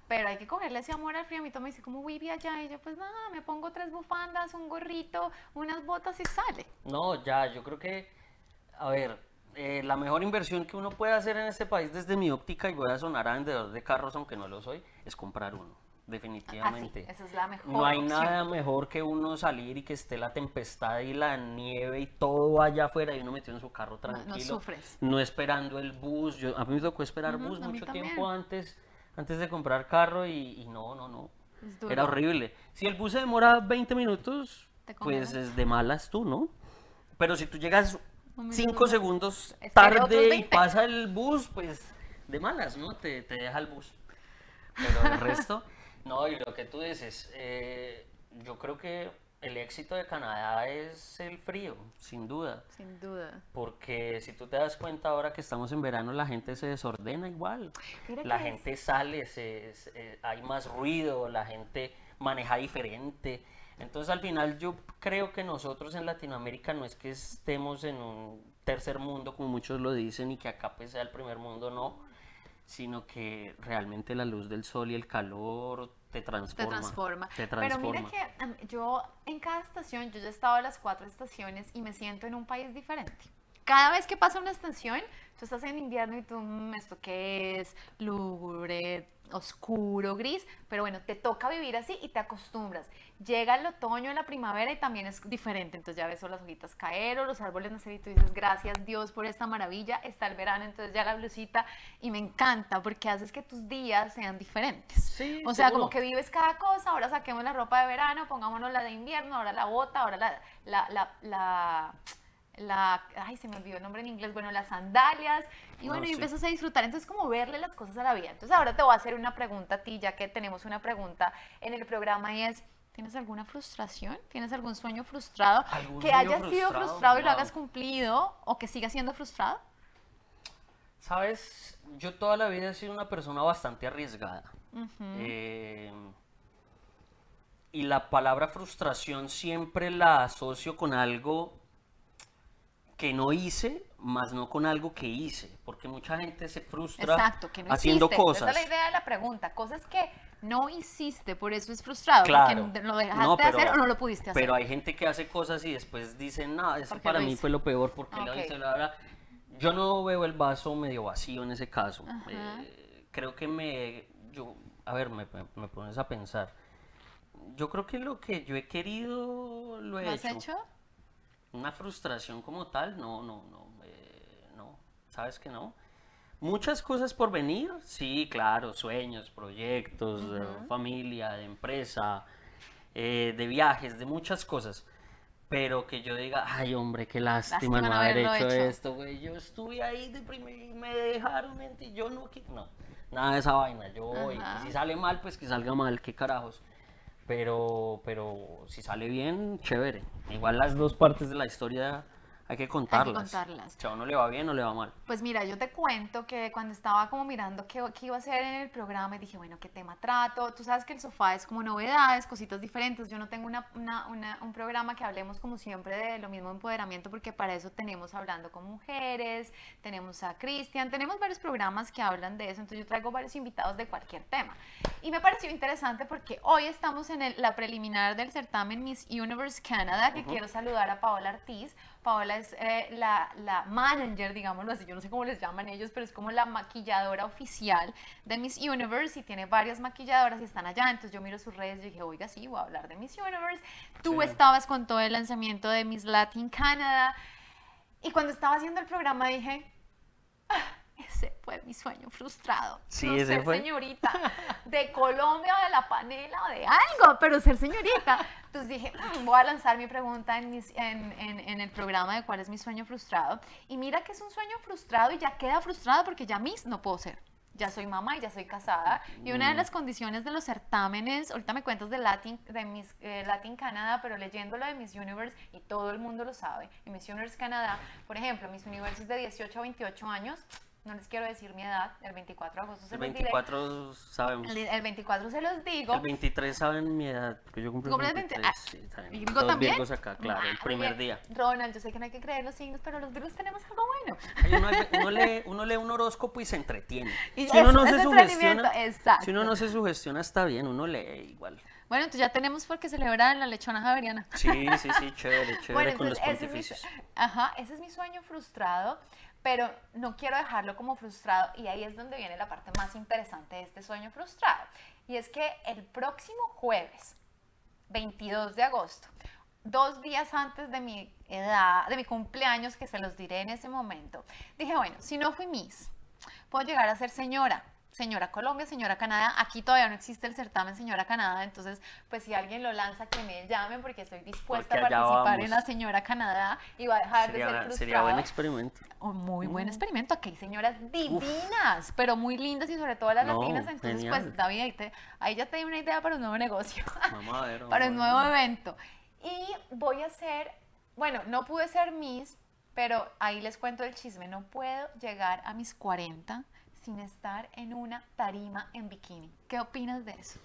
[SPEAKER 1] pero hay que cogerle ese amor al frío. A mí todo me dice, ¿cómo vive allá? Y yo, pues nada, me pongo tres bufandas, un gorrito, unas botas y sale.
[SPEAKER 2] No, ya, yo creo que, a ver, eh, la mejor inversión que uno puede hacer en este país desde mi óptica, y voy a sonar a vendedor de carros aunque no lo soy, es comprar uno, definitivamente.
[SPEAKER 1] Así, esa es la mejor
[SPEAKER 2] No hay
[SPEAKER 1] opción.
[SPEAKER 2] nada mejor que uno salir y que esté la tempestad y la nieve y todo allá afuera y uno metido en su carro
[SPEAKER 1] No, no
[SPEAKER 2] tranquilo,
[SPEAKER 1] sufres.
[SPEAKER 2] no esperando el bus. Yo, a mí me tocó esperar
[SPEAKER 1] Ujú,
[SPEAKER 2] bus
[SPEAKER 1] a mí
[SPEAKER 2] mucho
[SPEAKER 1] también.
[SPEAKER 2] tiempo antes, antes de comprar carro y, y no, no, no.
[SPEAKER 1] Es duro.
[SPEAKER 2] Era horrible. Si el bus se demora veinte minutos,
[SPEAKER 1] Te
[SPEAKER 2] pues
[SPEAKER 1] congelas.
[SPEAKER 2] es de malas tú, ¿no? Pero si tú llegas
[SPEAKER 1] Un minuto
[SPEAKER 2] cinco
[SPEAKER 1] más.
[SPEAKER 2] segundos
[SPEAKER 1] Espere
[SPEAKER 2] tarde
[SPEAKER 1] otros
[SPEAKER 2] y
[SPEAKER 1] veinte.
[SPEAKER 2] pasa el bus, pues de malas, ¿no? Te, te deja el bus. Pero el resto, no, y lo que tú dices, eh, yo creo que el éxito de Canadá es el frío, sin duda.
[SPEAKER 1] Sin duda.
[SPEAKER 2] Porque si tú te das cuenta ahora que estamos en verano, la gente se desordena igual.
[SPEAKER 1] Mira
[SPEAKER 2] La
[SPEAKER 1] que
[SPEAKER 2] gente sale, se, se- hay más ruido, la gente maneja diferente. Entonces al final yo creo que nosotros en Latinoamérica no es que estemos en un tercer mundo como muchos lo dicen y que acá pues sea el primer mundo, no, sino que realmente la luz del sol y el calor te
[SPEAKER 1] te
[SPEAKER 2] transforma.
[SPEAKER 1] transforma.
[SPEAKER 2] Te
[SPEAKER 1] Pero
[SPEAKER 2] transforma.
[SPEAKER 1] mira que um, yo en cada estación, yo ya he estado en las cuatro estaciones y me siento en un país diferente. Cada vez que pasa una estación, tú estás en invierno y tú, "Mm, ¿esto qué es? Lúgubre, oscuro, gris", pero bueno, te toca vivir así y te acostumbras. Llega el otoño, la primavera y también es diferente, entonces ya ves o las hojitas caer o los árboles nacer y tú dices, gracias Dios por esta maravilla, está el verano, entonces ya la blusita, y me encanta porque haces que tus días sean diferentes.
[SPEAKER 2] Sí,
[SPEAKER 1] O sea,
[SPEAKER 2] seguro.
[SPEAKER 1] como que vives cada cosa, ahora saquemos la ropa de verano, pongámonos la de invierno, ahora la bota, ahora la, la, la, la, la- ay, se me olvidó el nombre en inglés, bueno, las sandalias, y
[SPEAKER 2] No,
[SPEAKER 1] bueno, y
[SPEAKER 2] sí.
[SPEAKER 1] empiezas a disfrutar, entonces como verle las cosas a la vida. Entonces ahora te voy a hacer una pregunta a ti, ya que tenemos una pregunta en el programa y es, ¿tienes alguna frustración? ¿Tienes algún sueño frustrado?
[SPEAKER 2] ¿Algún
[SPEAKER 1] Que
[SPEAKER 2] sueño
[SPEAKER 1] hayas sido
[SPEAKER 2] frustrado?
[SPEAKER 1] frustrado y lo
[SPEAKER 2] Wow.
[SPEAKER 1] hagas cumplido, o que sigas siendo frustrado.
[SPEAKER 2] Sabes, yo toda la vida he sido una persona bastante arriesgada. Eh, y la palabra frustración siempre la asocio con algo que no hice, más no con algo que hice, porque mucha gente se frustra
[SPEAKER 1] Exacto, que no
[SPEAKER 2] haciendo
[SPEAKER 1] hiciste.
[SPEAKER 2] cosas.
[SPEAKER 1] Esa es la idea de la pregunta. Cosas que no hiciste, por eso es frustrado.
[SPEAKER 2] Claro.
[SPEAKER 1] Porque lo dejaste
[SPEAKER 2] No,
[SPEAKER 1] de hacer o no lo pudiste hacer.
[SPEAKER 2] Pero hay gente que hace cosas y después dicen, no, eso
[SPEAKER 1] ¿Por qué
[SPEAKER 2] para
[SPEAKER 1] lo
[SPEAKER 2] mí
[SPEAKER 1] hice?
[SPEAKER 2] fue lo peor porque lo
[SPEAKER 1] Ok.
[SPEAKER 2] hice. La verdad, yo no veo el vaso medio vacío en ese caso.
[SPEAKER 1] Ajá.
[SPEAKER 2] Eh, creo que me, yo, a ver, me, me- me pones a pensar. Yo creo que lo que yo he querido lo he
[SPEAKER 1] ¿Lo has
[SPEAKER 2] hecho.
[SPEAKER 1] hecho?
[SPEAKER 2] Una frustración como tal, no, no, no, eh, no, sabes que no. Muchas cosas por venir, sí, claro, sueños, proyectos, eh, familia, de empresa, eh, de viajes, de muchas cosas. Pero que yo diga, ay hombre, qué lástima,
[SPEAKER 1] Lástima
[SPEAKER 2] no
[SPEAKER 1] no
[SPEAKER 2] haber
[SPEAKER 1] haberlo
[SPEAKER 2] hecho,
[SPEAKER 1] hecho".
[SPEAKER 2] esto, güey. Yo estuve ahí deprimido y me dejaron mentir, yo no, qui- no, nada de esa vaina. Yo voy,
[SPEAKER 1] Ajá.
[SPEAKER 2] y si sale mal, pues que salga mal, qué carajos. Pero, pero si sale bien, chévere. Igual las dos partes de la historia hay que contarlas.
[SPEAKER 1] contarlas.
[SPEAKER 2] O sea, a uno le va bien o le va mal.
[SPEAKER 1] Pues mira, yo te cuento que cuando estaba como mirando qué, qué iba a hacer en el programa, dije, bueno, ¿qué tema trato? Tú sabes que el sofá es como novedades, cositas diferentes. Yo no tengo una, una- una- un programa que hablemos como siempre de lo mismo empoderamiento, porque para eso tenemos Hablando con Mujeres, tenemos a Cristian, tenemos varios programas que hablan de eso. Entonces yo traigo varios invitados de cualquier tema. Y me pareció interesante porque hoy estamos en el- la preliminar del certamen Miss Universe Canada, que quiero saludar a Paola Ortiz. Paola es eh, la, la manager, digámoslo así, yo no sé cómo les llaman ellos, pero es como la maquilladora oficial de Miss Universe y tiene varias maquilladoras y están allá. Entonces yo miro sus redes y dije, oiga, sí, voy a hablar de Miss Universe. Tú
[SPEAKER 2] Sí.
[SPEAKER 1] estabas con todo el lanzamiento de Miss Latin Canada y cuando estaba haciendo el programa dije, "Ah, ese fue mi sueño frustrado.
[SPEAKER 2] Sí,
[SPEAKER 1] no
[SPEAKER 2] ese
[SPEAKER 1] ser
[SPEAKER 2] fue.
[SPEAKER 1] señorita de Colombia o de la panela o de algo, pero ser señorita". Entonces dije, "Mm, voy a lanzar mi pregunta en, mis- en, en- en el programa de cuál es mi sueño frustrado". Y mira que es un sueño frustrado y ya queda frustrado porque ya Miss no puedo ser. Ya soy mamá y ya soy casada. Y una de las condiciones de los certámenes, ahorita me cuentas de Latin, de Miss eh, Latin Canada, pero leyéndolo de Miss Universe, y todo el mundo lo sabe, en Miss Universe Canadá, por ejemplo, Miss Universe es de dieciocho a veintiocho años, no les quiero decir mi edad, el veinticuatro de agosto se
[SPEAKER 2] El
[SPEAKER 1] los diré.
[SPEAKER 2] veinticuatro sabemos.
[SPEAKER 1] El, el veinticuatro se los digo.
[SPEAKER 2] El veintitrés saben mi edad, porque yo cumplo
[SPEAKER 1] ¿Cumples
[SPEAKER 2] el
[SPEAKER 1] veinte?
[SPEAKER 2] veintitrés.
[SPEAKER 1] Ah,
[SPEAKER 2] Sí, saben.
[SPEAKER 1] ¿y Virgo
[SPEAKER 2] Dos
[SPEAKER 1] también?
[SPEAKER 2] Virgos acá, claro, el
[SPEAKER 1] Ah, muy
[SPEAKER 2] primer
[SPEAKER 1] bien.
[SPEAKER 2] día.
[SPEAKER 1] Ronald, yo sé que no hay que creer en los signos, pero los Virgos tenemos algo bueno.
[SPEAKER 2] Ay, Uno, uno lee, uno lee un horóscopo y se entretiene.
[SPEAKER 1] Y
[SPEAKER 2] Si uno no
[SPEAKER 1] eso,
[SPEAKER 2] se
[SPEAKER 1] es
[SPEAKER 2] sugestiona,
[SPEAKER 1] entretenimiento, exacto.
[SPEAKER 2] si uno no se sugestiona está bien, uno lee igual.
[SPEAKER 1] Bueno, entonces ya tenemos porque celebran la lechona javeriana.
[SPEAKER 2] Sí, sí, sí, chévere, chévere
[SPEAKER 1] Bueno,
[SPEAKER 2] con los
[SPEAKER 1] entonces ese es, mi,
[SPEAKER 2] pontificios.
[SPEAKER 1] sue- ajá, ese es mi sueño frustrado, pero no quiero dejarlo como frustrado y ahí es donde viene la parte más interesante de este sueño frustrado. Y es que el próximo jueves, veintidós de agosto, dos días antes de mi edad, de mi cumpleaños, que se los diré en ese momento, dije, bueno, si no fui Miss, puedo llegar a ser señora. Señora Colombia, señora Canadá, aquí todavía no existe el certamen señora Canadá, entonces pues si alguien lo lanza que me llamen porque estoy dispuesta
[SPEAKER 2] Porque
[SPEAKER 1] a
[SPEAKER 2] allá
[SPEAKER 1] participar
[SPEAKER 2] vamos.
[SPEAKER 1] en la señora Canadá y va a dejar de ser
[SPEAKER 2] Sería,
[SPEAKER 1] frustrada.
[SPEAKER 2] sería buen experimento.
[SPEAKER 1] Un muy buen experimento, aquí hay señoras divinas, pero muy lindas y sobre todo las
[SPEAKER 2] No,
[SPEAKER 1] latinas, entonces
[SPEAKER 2] genial.
[SPEAKER 1] pues David, ahí, te- ahí ya te di una idea para un nuevo negocio,
[SPEAKER 2] Vamos a ver. vamos
[SPEAKER 1] para
[SPEAKER 2] a
[SPEAKER 1] un
[SPEAKER 2] ver.
[SPEAKER 1] nuevo evento. Y voy a hacer, bueno, no pude ser Miss, pero ahí les cuento el chisme, no puedo llegar a mis cuarenta sin estar en una tarima en bikini. ¿Qué opinas de eso?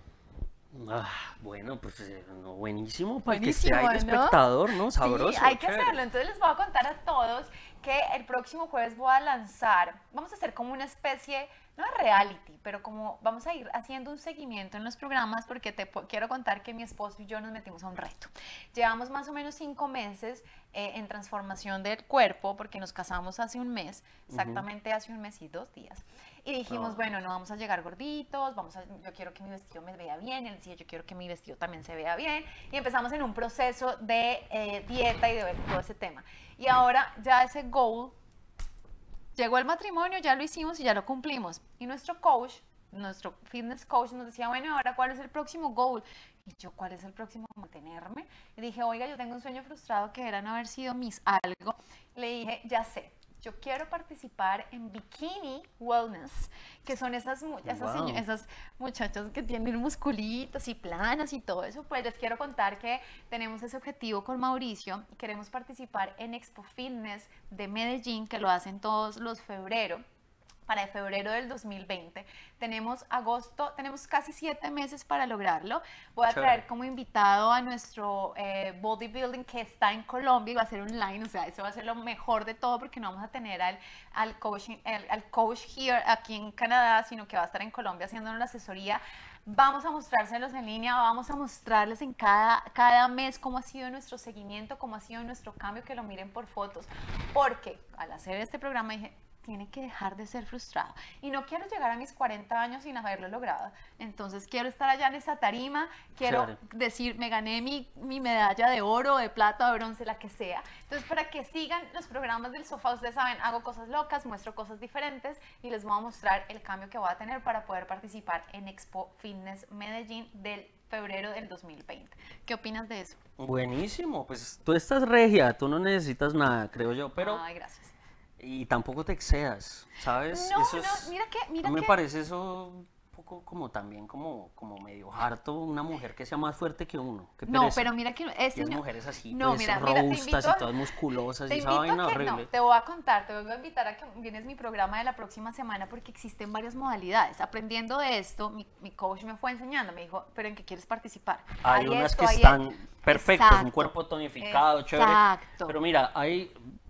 [SPEAKER 2] Ah, bueno, pues eh, no, buenísimo para el que esté
[SPEAKER 1] Buenísimo,
[SPEAKER 2] ahí de
[SPEAKER 1] ¿no?
[SPEAKER 2] espectador, ¿no? Sabroso.
[SPEAKER 1] Sí, hay que
[SPEAKER 2] chévere.
[SPEAKER 1] hacerlo. Entonces les voy a contar a todos que el próximo jueves voy a lanzar, vamos a hacer como una especie, no de reality, pero como vamos a ir haciendo un seguimiento en los programas porque te po- quiero contar que mi esposo y yo nos metimos a un reto. Llevamos más o menos cinco meses eh, en transformación del cuerpo porque nos casamos hace un mes, exactamente hace un mes y dos días. Y dijimos,
[SPEAKER 2] Oh.
[SPEAKER 1] bueno, no vamos a llegar gorditos, vamos a, yo quiero que mi vestido me vea bien, él decía, yo quiero que mi vestido también se vea bien. Y empezamos en un proceso de eh, dieta y de ver todo ese tema. Y ahora ya ese goal, llegó el matrimonio, ya lo hicimos y ya lo cumplimos. Y nuestro coach, nuestro fitness coach nos decía, bueno, ahora ¿cuál es el próximo goal? Y yo, ¿cuál es el próximo? Mantenerme. Y dije, oiga, yo tengo un sueño frustrado que era no haber sido Miss algo. Le dije, ya sé. Yo quiero participar en Bikini Wellness, que son esas, mu- esas,
[SPEAKER 2] Wow.
[SPEAKER 1] seño- esas muchachas que tienen musculitos y planas y todo eso. Pues les quiero contar que tenemos ese objetivo con Mauricio y queremos participar en Expo Fitness de Medellín, que lo hacen todos los febrero. Para febrero del dos mil veinte. Tenemos agosto, tenemos casi siete meses para lograrlo. Voy a
[SPEAKER 2] Chévere.
[SPEAKER 1] traer como invitado a nuestro eh, bodybuilding que está en Colombia y va a ser online, o sea, eso va a ser lo mejor de todo porque no vamos a tener al, al, coaching, al, al coach here aquí en Canadá, sino que va a estar en Colombia haciéndonos la asesoría. Vamos a mostrárselos en línea, vamos a mostrarles en cada, cada mes cómo ha sido nuestro seguimiento, cómo ha sido nuestro cambio, que lo miren por fotos. Porque al hacer este programa dije, tiene que dejar de ser frustrado. Y no quiero llegar a mis cuarenta años sin haberlo logrado. Entonces quiero estar allá en esa tarima, quiero
[SPEAKER 2] Chévere.
[SPEAKER 1] decir, me gané mi, mi medalla de oro, de plata, de bronce, la que sea. Entonces para que sigan los programas del sofá, ustedes saben, hago cosas locas, muestro cosas diferentes y les voy a mostrar el cambio que voy a tener para poder participar en Expo Fitness Medellín del febrero del dos mil veinte. ¿Qué opinas de eso?
[SPEAKER 2] Buenísimo, pues tú estás regia, tú no necesitas nada, creo yo, pero
[SPEAKER 1] Ay, gracias.
[SPEAKER 2] y tampoco te excedas, ¿sabes?
[SPEAKER 1] No,
[SPEAKER 2] Eso
[SPEAKER 1] no,
[SPEAKER 2] es-
[SPEAKER 1] mira que, mira
[SPEAKER 2] a mí me
[SPEAKER 1] que...
[SPEAKER 2] parece eso un poco como también como, como medio harto, una mujer que sea más fuerte que uno. Qué
[SPEAKER 1] No,
[SPEAKER 2] pereza.
[SPEAKER 1] pero mira que ese
[SPEAKER 2] Y las
[SPEAKER 1] no-
[SPEAKER 2] mujeres así,
[SPEAKER 1] no,
[SPEAKER 2] pues,
[SPEAKER 1] mira, mira, te
[SPEAKER 2] robustas
[SPEAKER 1] invito a-
[SPEAKER 2] y todas musculosas
[SPEAKER 1] Te
[SPEAKER 2] y esa
[SPEAKER 1] invito
[SPEAKER 2] vaina
[SPEAKER 1] a que,
[SPEAKER 2] horrible.
[SPEAKER 1] no, te voy a contar, te voy a invitar a que vienes mi programa de la próxima semana porque existen varias modalidades. Aprendiendo de esto, mi, mi coach me fue enseñando, me dijo, pero ¿en qué quieres participar?
[SPEAKER 2] Hay unas
[SPEAKER 1] esto,
[SPEAKER 2] que
[SPEAKER 1] hay
[SPEAKER 2] están
[SPEAKER 1] esto.
[SPEAKER 2] perfectas, un
[SPEAKER 1] Exacto,
[SPEAKER 2] cuerpo tonificado, chévere.
[SPEAKER 1] exacto.
[SPEAKER 2] Pero mira, hay,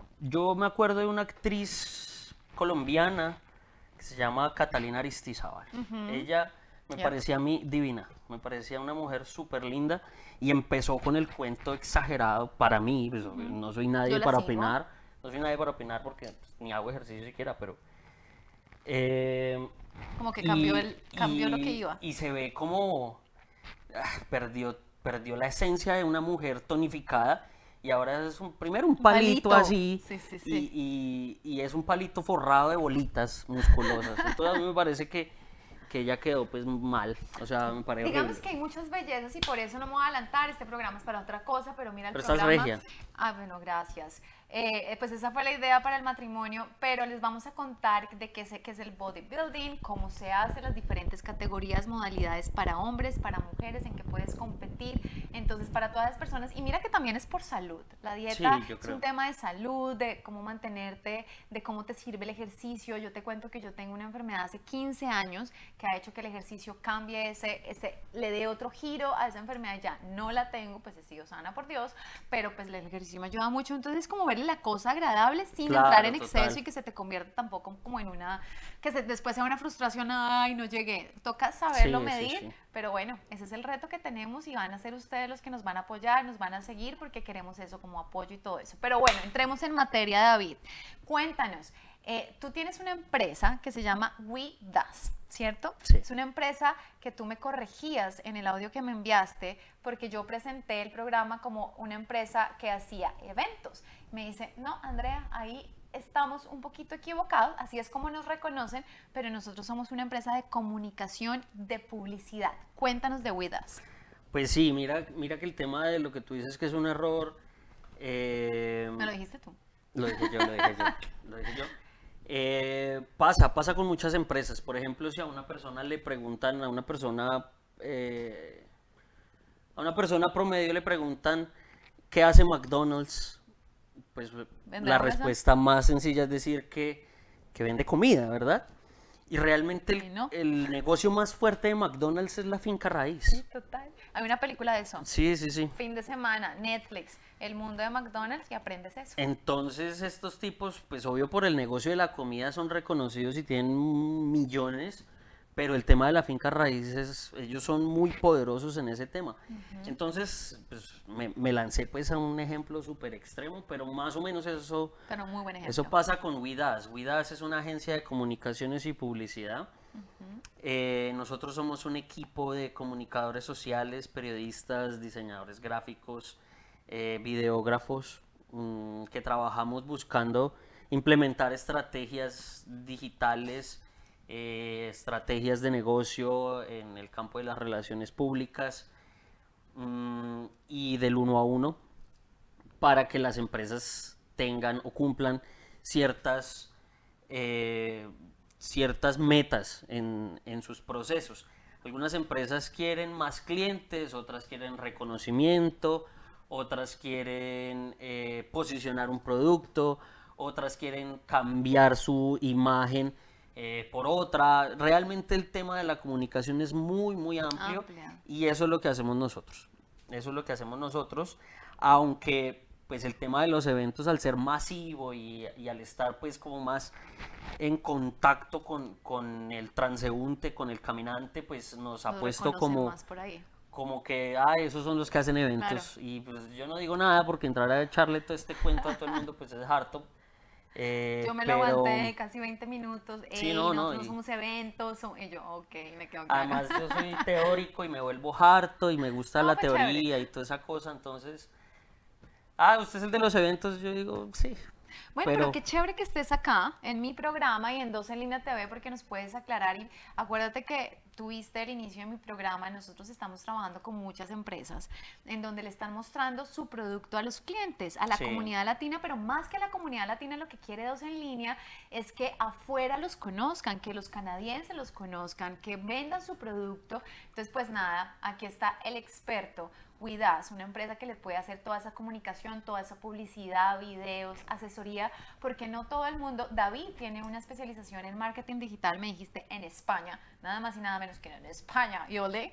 [SPEAKER 2] yo me acuerdo de una actriz colombiana que se llama Catalina Aristizábal. Ella me
[SPEAKER 1] Ya.
[SPEAKER 2] parecía a mí divina, me parecía una mujer súper linda y empezó con el cuento exagerado para mí, pues, no soy nadie
[SPEAKER 1] Yo la
[SPEAKER 2] para
[SPEAKER 1] sigo.
[SPEAKER 2] opinar, no soy nadie para opinar porque pues, ni hago ejercicio siquiera, pero... eh,
[SPEAKER 1] Como que
[SPEAKER 2] y-
[SPEAKER 1] cambió, el, cambió lo que
[SPEAKER 2] y-
[SPEAKER 1] iba.
[SPEAKER 2] Y se ve como ah, perdió, perdió la esencia de una mujer tonificada y ahora es un, primero un palito,
[SPEAKER 1] palito.
[SPEAKER 2] así
[SPEAKER 1] Sí, sí,
[SPEAKER 2] y-
[SPEAKER 1] sí.
[SPEAKER 2] Y, y es un palito forrado de bolitas musculosas. Entonces a mí me parece que, que ella quedó pues mal, o sea, me parece
[SPEAKER 1] Digamos
[SPEAKER 2] horrible.
[SPEAKER 1] que hay muchas bellezas y por eso no me voy a adelantar, este programa es para otra cosa, pero mira el
[SPEAKER 2] Pero estás
[SPEAKER 1] programa.
[SPEAKER 2] regia.
[SPEAKER 1] Ah, bueno, gracias. Eh, pues esa fue la idea para el matrimonio, pero les vamos a contar de qué es, qué es el bodybuilding, cómo se hace, las diferentes categorías, modalidades para hombres, para mujeres, en que puedes competir. Entonces, para todas las personas, y mira que también es por salud. La dieta
[SPEAKER 2] Sí, yo
[SPEAKER 1] es
[SPEAKER 2] creo.
[SPEAKER 1] un tema de salud, de cómo mantenerte, de cómo te sirve el ejercicio. Yo te cuento que yo tengo una enfermedad hace quince años que ha hecho que el ejercicio cambie ese, ese le dé otro giro a esa enfermedad. Ya no la tengo, pues he sido sana por Dios, pero pues el ejercicio me ayuda mucho. Entonces, como verle la cosa agradable sin
[SPEAKER 2] Claro,
[SPEAKER 1] entrar en exceso
[SPEAKER 2] total.
[SPEAKER 1] y que se te convierta tampoco como en una, que se, después sea una frustración, ay, no llegué. Toca saberlo
[SPEAKER 2] Sí, sí,
[SPEAKER 1] medir,
[SPEAKER 2] sí.
[SPEAKER 1] pero bueno, ese es el reto que tenemos y van a ser ustedes los que nos van a apoyar, nos van a seguir porque queremos eso como apoyo y todo eso. Pero bueno, entremos en materia, David. Cuéntanos, eh, tú tienes una empresa que se llama WeDas, ¿cierto?
[SPEAKER 2] Sí.
[SPEAKER 1] Es una empresa que tú me corregías en el audio que me enviaste porque yo presenté el programa como una empresa que hacía eventos. Me dice, no, Andrea, ahí estamos un poquito equivocados, así es como nos reconocen, pero nosotros somos una empresa de comunicación, de publicidad. Cuéntanos de WeDas.
[SPEAKER 2] Pues sí, mira, mira que el tema de lo que tú dices que es un error. eh,
[SPEAKER 1] Me lo dijiste tú.
[SPEAKER 2] Lo dije yo, lo dije yo, lo dije yo. Eh, pasa, pasa con muchas empresas. Por ejemplo, si a una persona le preguntan, a una persona, eh, a una persona promedio le preguntan qué hace McDonald's, pues
[SPEAKER 1] ¿Vende
[SPEAKER 2] la
[SPEAKER 1] hamburguesa?
[SPEAKER 2] respuesta más sencilla es decir que, que vende comida, ¿verdad? Y realmente el,
[SPEAKER 1] Sí, ¿no?
[SPEAKER 2] el negocio más fuerte de McDonald's es la finca
[SPEAKER 1] Sí,
[SPEAKER 2] raíz.
[SPEAKER 1] total. Hay una película de eso.
[SPEAKER 2] Sí, sí, sí.
[SPEAKER 1] Fin de semana, Netflix, el mundo de McDonald's y aprendes eso.
[SPEAKER 2] Entonces estos tipos, pues obvio por el negocio de la comida son reconocidos y tienen millones, pero el tema de la finca raíz es, ellos son muy poderosos en ese tema. Entonces, pues me, me lancé pues a un ejemplo súper extremo, pero más o menos eso,
[SPEAKER 1] Pero muy buen ejemplo.
[SPEAKER 2] eso pasa con WeDas. WeDas es una agencia de comunicaciones y publicidad. Eh, nosotros somos un equipo de comunicadores sociales, periodistas, diseñadores gráficos, eh, videógrafos, mm, que trabajamos buscando implementar estrategias digitales, eh, estrategias de negocio en el campo de las relaciones públicas, mm, y del uno a uno para que las empresas tengan o cumplan ciertas, eh, ciertas metas en, en sus procesos. Algunas empresas quieren más clientes, otras quieren reconocimiento, otras quieren eh, posicionar un producto, otras quieren cambiar su imagen eh, por otra. Realmente el tema de la comunicación es muy, muy amplio
[SPEAKER 1] Amplia.
[SPEAKER 2] y eso es lo que hacemos nosotros. Eso es lo que hacemos nosotros, aunque pues el tema de los eventos al ser masivo y, y al estar pues como más en contacto con, con el transeúnte, con el caminante, pues nos ha
[SPEAKER 1] Nos
[SPEAKER 2] puesto
[SPEAKER 1] reconocen
[SPEAKER 2] como,
[SPEAKER 1] más por ahí.
[SPEAKER 2] como que, ah, esos son los que hacen eventos.
[SPEAKER 1] Claro.
[SPEAKER 2] Y pues yo no digo nada porque entrar a echarle todo este cuento a todo el mundo pues es harto. Eh,
[SPEAKER 1] Yo me lo
[SPEAKER 2] pero
[SPEAKER 1] aguanté casi veinte minutos.
[SPEAKER 2] Sí,
[SPEAKER 1] Ey,
[SPEAKER 2] no, no,
[SPEAKER 1] nosotros
[SPEAKER 2] y-
[SPEAKER 1] somos eventos. som- Y yo, ok, me quedo clara.
[SPEAKER 2] además yo soy teórico y me vuelvo harto y me gusta
[SPEAKER 1] No,
[SPEAKER 2] la
[SPEAKER 1] pues, chévere.
[SPEAKER 2] teoría y toda esa cosa, entonces, ah, usted es el de los eventos, yo digo, sí.
[SPEAKER 1] Bueno, pero,
[SPEAKER 2] pero
[SPEAKER 1] qué chévere que estés acá en mi programa y en Dos en Línea T V porque nos puedes aclarar y acuérdate que tuviste el inicio de mi programa, nosotros estamos trabajando con muchas empresas en donde le están mostrando su producto a los clientes, a la
[SPEAKER 2] Sí.
[SPEAKER 1] comunidad latina, pero más que a la comunidad latina lo que quiere Dos en Línea es que afuera los conozcan, que los canadienses los conozcan, que vendan su producto. Entonces, pues nada, aquí está el experto. WeDas, una empresa que les puede hacer toda esa comunicación, toda esa publicidad, videos, asesoría, porque no todo el mundo. David tiene una especialización en marketing digital, me dijiste, en España, nada más y nada menos que en España, yo le.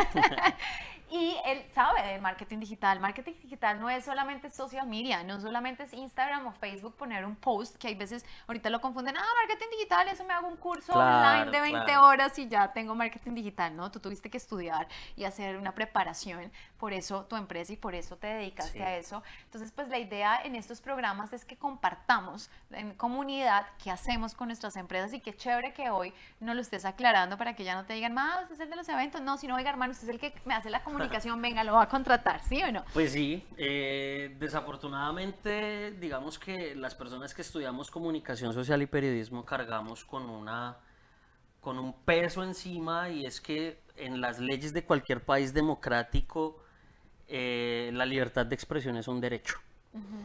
[SPEAKER 1] Y él sabe del marketing digital. Marketing digital no es solamente social media, no solamente es Instagram o Facebook poner un post, que hay veces ahorita lo confunden, ah, marketing digital, eso me hago un curso
[SPEAKER 2] Claro,
[SPEAKER 1] online de veinte
[SPEAKER 2] claro.
[SPEAKER 1] horas y ya tengo marketing digital, ¿no? Tú tuviste que estudiar y hacer una preparación, por eso tu empresa y por eso te dedicaste
[SPEAKER 2] Sí.
[SPEAKER 1] a eso. Entonces, pues la idea en estos programas es que compartamos en comunidad qué hacemos con nuestras empresas y qué chévere que hoy nos lo estés aclarando para que ya no te digan, ah, usted es el de los eventos, no, sino, oiga, hermano, usted es el que me hace la comunicación, venga, lo va a contratar, ¿sí o no?
[SPEAKER 2] Pues sí, eh, desafortunadamente, digamos que las personas que estudiamos comunicación social y periodismo cargamos con una, con un peso encima y es que en las leyes de cualquier país democrático eh, la libertad de expresión es un derecho.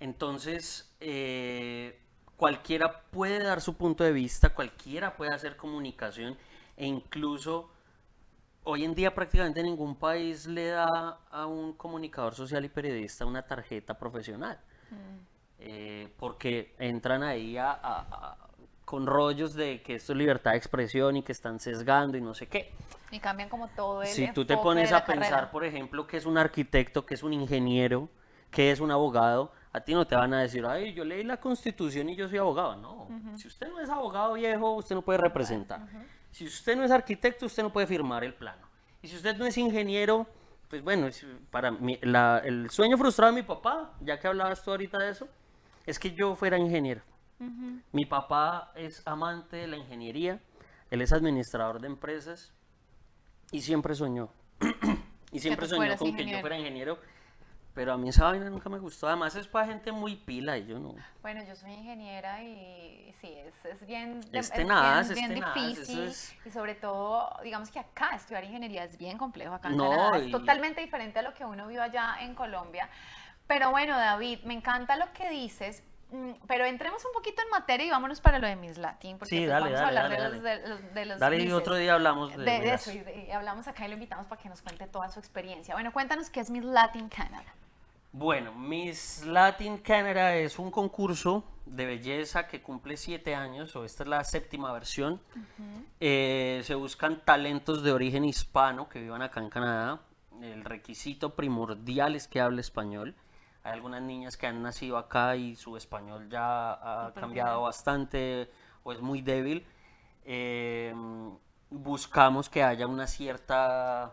[SPEAKER 2] Entonces, eh, cualquiera puede dar su punto de vista, cualquiera puede hacer comunicación e incluso hoy en día prácticamente ningún país le da a un comunicador social y periodista una tarjeta profesional. Mm. Eh, porque entran ahí a, a, a, con rollos de que esto es libertad de expresión y que están sesgando y no sé qué.
[SPEAKER 1] Y cambian como todo el
[SPEAKER 2] Si tú te pones a pensar,
[SPEAKER 1] carrera.
[SPEAKER 2] por ejemplo, que es un arquitecto, que es un ingeniero, que es un abogado, a ti no te van a decir, ay, yo leí la Constitución y yo soy abogado. No, uh-huh. Si usted no es abogado viejo, usted no puede representar. Uh-huh. Si usted no es arquitecto, usted no puede firmar el plano. Y si usted no es ingeniero, pues bueno, para mí, la, el sueño frustrado de mi papá, ya que hablabas tú ahorita de eso, es que yo fuera ingeniero. Uh-huh. Mi papá es amante de la ingeniería, él es administrador de empresas y siempre soñó. y siempre soñó con ingeniero. Que yo fuera ingeniero. Pero a mí esa vaina nunca me gustó. Además es para gente muy pila y yo no.
[SPEAKER 1] Bueno, yo soy ingeniera y sí, es, es bien,
[SPEAKER 2] es tenaz,
[SPEAKER 1] es bien,
[SPEAKER 2] es
[SPEAKER 1] bien
[SPEAKER 2] tenaz,
[SPEAKER 1] difícil.
[SPEAKER 2] Es...
[SPEAKER 1] Y sobre todo, digamos que acá estudiar ingeniería es bien complejo. Acá en
[SPEAKER 2] no,
[SPEAKER 1] Canadá
[SPEAKER 2] y...
[SPEAKER 1] es totalmente diferente a lo que uno vio allá en Colombia. Pero bueno, David, me encanta lo que dices. Pero entremos un poquito en materia y vámonos para lo de Miss Latin, porque
[SPEAKER 2] sí,
[SPEAKER 1] pues
[SPEAKER 2] dale,
[SPEAKER 1] vamos
[SPEAKER 2] dale,
[SPEAKER 1] a hablar
[SPEAKER 2] dale,
[SPEAKER 1] de,
[SPEAKER 2] dale.
[SPEAKER 1] Los, de, los, de los
[SPEAKER 2] Dale,
[SPEAKER 1] misses.
[SPEAKER 2] y otro día hablamos de,
[SPEAKER 1] de,
[SPEAKER 2] de,
[SPEAKER 1] de eso, y, de, y hablamos acá y lo invitamos para que nos cuente toda su experiencia. Bueno, cuéntanos qué es Miss Latin Canada.
[SPEAKER 2] Bueno, Miss Latin Canada es un concurso de belleza que cumple siete años, o esta es la séptima versión. Uh-huh. eh, se buscan talentos de origen hispano que vivan acá en Canadá. El requisito primordial es que hable español. Hay algunas niñas que han nacido acá y su español ya ha Super cambiado bien. bastante o es muy débil. Eh, buscamos que haya una cierta...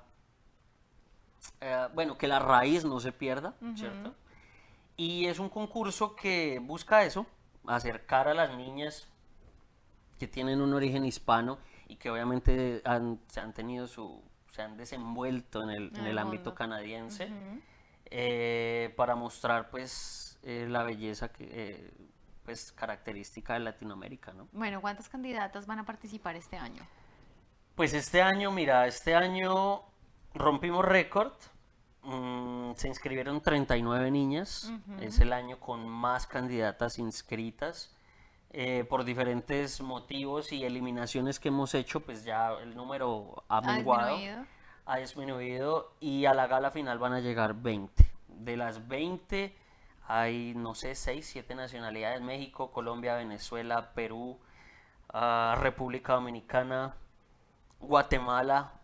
[SPEAKER 2] Eh, bueno, que la raíz no se pierda, uh-huh. ¿cierto? Y es un concurso que busca eso, acercar a las niñas que tienen un origen hispano y que obviamente han, se han tenido su... se han desenvuelto en el, en el ámbito canadiense. Uh-huh. Eh, para mostrar pues eh, la belleza que, eh, pues, característica de Latinoamérica, ¿no?
[SPEAKER 1] Bueno, ¿cuántas candidatas van a participar este año?
[SPEAKER 2] Pues este año, mira, este año rompimos récord, mm, se inscribieron treinta y nueve niñas, uh-huh. es el año con más candidatas inscritas, eh, por diferentes motivos y eliminaciones que hemos hecho, pues ya el número ha menguado. Ha disminuido y a la gala final van a llegar veinte. De las veinte hay, no sé, seis, siete nacionalidades: México, Colombia, Venezuela, Perú, uh, República Dominicana, Guatemala.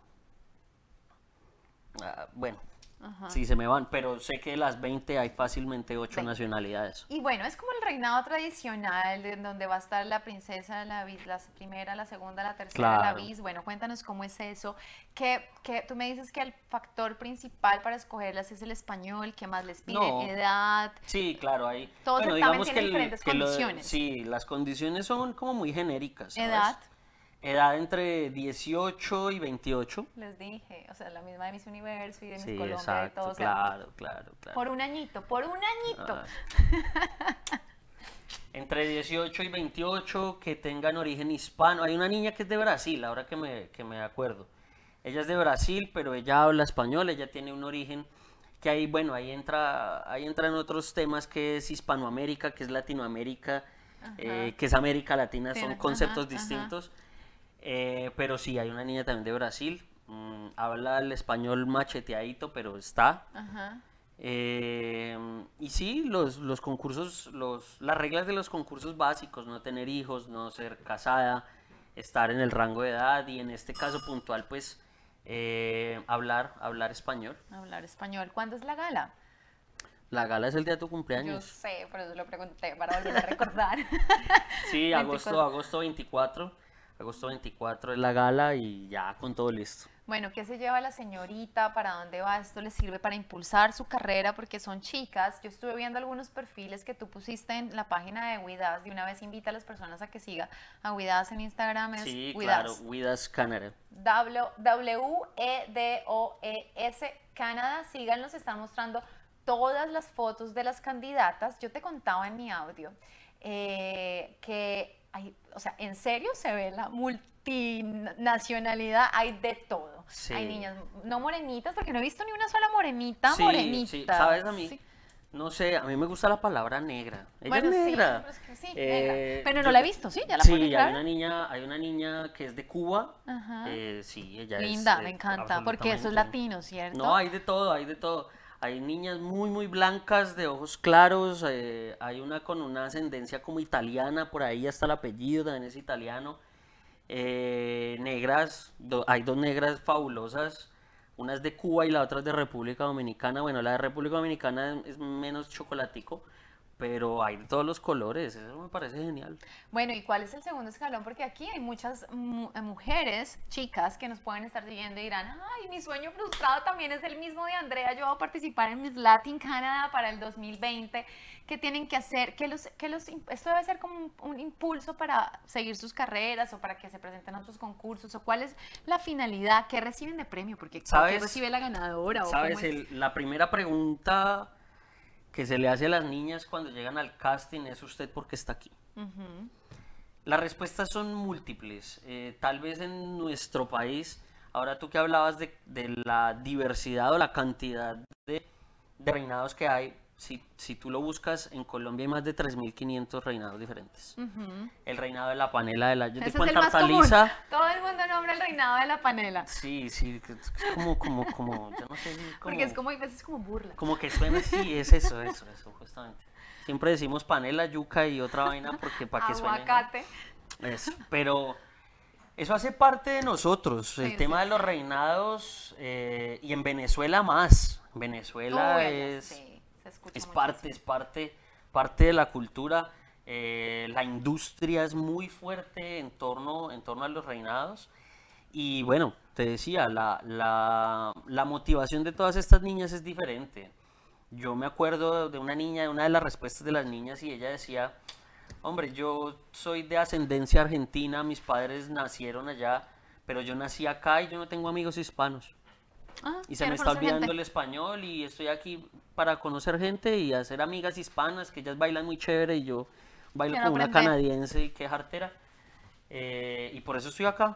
[SPEAKER 2] Uh, bueno, Ajá. sí se me van, pero sé que de las veinte hay fácilmente ocho nacionalidades.
[SPEAKER 1] Y bueno, es como el reinado tradicional, en donde va a estar la princesa, la bis, la primera, la segunda, la tercera, claro. la bis. Bueno, cuéntanos cómo es eso. Que, que tú me dices que el factor principal para escogerlas es el español, ¿qué más les piden?
[SPEAKER 2] No.
[SPEAKER 1] Edad.
[SPEAKER 2] Sí, claro, ahí.
[SPEAKER 1] Todos
[SPEAKER 2] bueno,
[SPEAKER 1] digamos
[SPEAKER 2] que
[SPEAKER 1] tienen
[SPEAKER 2] el,
[SPEAKER 1] diferentes
[SPEAKER 2] que
[SPEAKER 1] condiciones.
[SPEAKER 2] Lo, sí, las condiciones son como muy genéricas, ¿sabes?
[SPEAKER 1] Edad.
[SPEAKER 2] Edad entre dieciocho y veintiocho.
[SPEAKER 1] Les dije, o sea, la misma de Miss Universo y de Miss
[SPEAKER 2] sí,
[SPEAKER 1] Colombia
[SPEAKER 2] exacto,
[SPEAKER 1] y todo.
[SPEAKER 2] Claro, o sea, claro, claro.
[SPEAKER 1] Por un añito, por un añito.
[SPEAKER 2] Ah. Entre dieciocho y veintiocho, que tengan origen hispano. Hay una niña que es de Brasil, ahora que me, que me acuerdo. Ella es de Brasil, pero ella habla español, ella tiene un origen que ahí, bueno, ahí entra, ahí entran otros temas, que es Hispanoamérica, que es Latinoamérica, eh, que es América Latina, son conceptos ajá, distintos. Ajá. Eh, pero sí, hay una niña también de Brasil, mmm, habla el español macheteadito, pero está. Ajá. Eh, y sí, los, los concursos, los, las reglas de los concursos básicos: no tener hijos, no ser casada, estar en el rango de edad y en este caso puntual, pues, eh, hablar, hablar español.
[SPEAKER 1] Hablar español. ¿Cuándo es la gala?
[SPEAKER 2] La gala es el día de tu cumpleaños.
[SPEAKER 1] Yo sé, por eso lo pregunté, para volver a recordar.
[SPEAKER 2] Sí, agosto, agosto veinticuatro. Agosto veinticuatro es la gala y ya con todo listo.
[SPEAKER 1] Bueno, ¿qué se lleva la señorita? ¿Para dónde va? ¿Esto le sirve para impulsar su carrera? Porque son chicas. Yo estuve viendo algunos perfiles que tú pusiste en la página de WeDas. De una vez invita a las personas a que siga a WeDas en Instagram. Es
[SPEAKER 2] sí,
[SPEAKER 1] WeDas.
[SPEAKER 2] claro, WeDas Canada.
[SPEAKER 1] W E D O E S Canadá. Síganlos, están mostrando todas las fotos de las candidatas. Yo te contaba en mi audio eh, que... Hay, o sea, en serio se ve la multinacionalidad, hay de todo. Sí. Hay niñas no morenitas, porque no he visto ni una sola morenita,
[SPEAKER 2] sí,
[SPEAKER 1] morenita.
[SPEAKER 2] Sí, sabes, a mí,
[SPEAKER 1] sí.
[SPEAKER 2] No sé, a mí me gusta la palabra negra. Ella
[SPEAKER 1] Bueno,
[SPEAKER 2] es
[SPEAKER 1] sí,
[SPEAKER 2] negra.
[SPEAKER 1] pero es que sí,
[SPEAKER 2] Eh,
[SPEAKER 1] negra. Pero no
[SPEAKER 2] yo-
[SPEAKER 1] la he visto, ¿sí? ¿Ya la
[SPEAKER 2] Sí,
[SPEAKER 1] puedo
[SPEAKER 2] hay
[SPEAKER 1] claro?
[SPEAKER 2] una niña, hay una niña que es de Cuba.
[SPEAKER 1] Ajá.
[SPEAKER 2] Eh, sí, ella
[SPEAKER 1] Linda,
[SPEAKER 2] es
[SPEAKER 1] me
[SPEAKER 2] eh,
[SPEAKER 1] encanta, porque eso es
[SPEAKER 2] absolutamente.
[SPEAKER 1] latino, ¿cierto?
[SPEAKER 2] No, hay de todo, hay de todo. Hay niñas muy, muy blancas, de ojos claros. Eh, hay una con una ascendencia como italiana, por ahí hasta el apellido también es italiano. Eh, negras, do- hay dos negras fabulosas. Una es de Cuba y la otra es de República Dominicana. Bueno, la de República Dominicana es menos chocolatico, pero hay de todos los colores. Eso me parece genial.
[SPEAKER 1] Bueno, ¿y cuál es el segundo escalón? Porque aquí hay muchas mu- eh, mujeres, chicas, que nos pueden estar siguiendo y dirán, ay, mi sueño frustrado también es el mismo de Andrea, yo voy a participar en Miss Latin Canada para el dos mil veinte. ¿Qué tienen que hacer? ¿Qué los, qué los, im- esto debe ser como un, un impulso para seguir sus carreras o para que se presenten a otros concursos? ¿O cuál es la finalidad? ¿Qué reciben de premio? Porque ¿qué
[SPEAKER 2] ¿Sabes?
[SPEAKER 1] recibe la ganadora? ¿O
[SPEAKER 2] ¿Sabes?
[SPEAKER 1] cómo es?
[SPEAKER 2] El- la primera pregunta que se le hace a las niñas cuando llegan al casting es: ¿usted por qué está aquí?
[SPEAKER 1] Ujú.
[SPEAKER 2] Las respuestas son múltiples. Eh, tal vez en nuestro país, ahora tú que hablabas de, de la diversidad o la cantidad de, de reinados que hay, si, si tú lo buscas, en Colombia hay más de tres mil quinientos reinados diferentes.
[SPEAKER 1] Ujú.
[SPEAKER 2] El reinado de la panela de la... Yo te
[SPEAKER 1] Ese es
[SPEAKER 2] cuento,
[SPEAKER 1] el más común.
[SPEAKER 2] Hortaliza.
[SPEAKER 1] Todo el mundo nombra el reinado de la panela.
[SPEAKER 2] Sí, sí, que es como, como, como, yo no sé, como,
[SPEAKER 1] Porque es como, hay veces como burla.
[SPEAKER 2] como que suena, sí, es eso, eso, eso, justamente. Siempre decimos panela, yuca y otra vaina porque para que suene, ¿no?
[SPEAKER 1] Aguacate.
[SPEAKER 2] Eso, pero eso hace parte de nosotros, el
[SPEAKER 1] Sí,
[SPEAKER 2] tema
[SPEAKER 1] sí,
[SPEAKER 2] de los
[SPEAKER 1] sí.
[SPEAKER 2] reinados, eh, y en Venezuela más. Venezuela
[SPEAKER 1] Uy, allá
[SPEAKER 2] es,
[SPEAKER 1] sí, se escucha
[SPEAKER 2] es
[SPEAKER 1] muchísimo.
[SPEAKER 2] parte, es parte, parte de la cultura. Eh, la industria es muy fuerte en torno, en torno a los reinados. Y bueno, te decía, la, la, la motivación de todas estas niñas es diferente. Yo me acuerdo de una niña, de una de las respuestas de las niñas, y ella decía: hombre, yo soy de ascendencia argentina, mis padres nacieron allá, pero yo nací acá y yo no tengo amigos hispanos.
[SPEAKER 1] Ah,
[SPEAKER 2] Y se
[SPEAKER 1] quiero
[SPEAKER 2] me está
[SPEAKER 1] conocer
[SPEAKER 2] olvidando
[SPEAKER 1] gente.
[SPEAKER 2] el español y estoy aquí para conocer gente y hacer amigas hispanas, que ellas bailan muy chévere y yo bailo
[SPEAKER 1] Quiero
[SPEAKER 2] con una
[SPEAKER 1] aprender.
[SPEAKER 2] canadiense y qué jartera. Eh, y por eso estoy acá.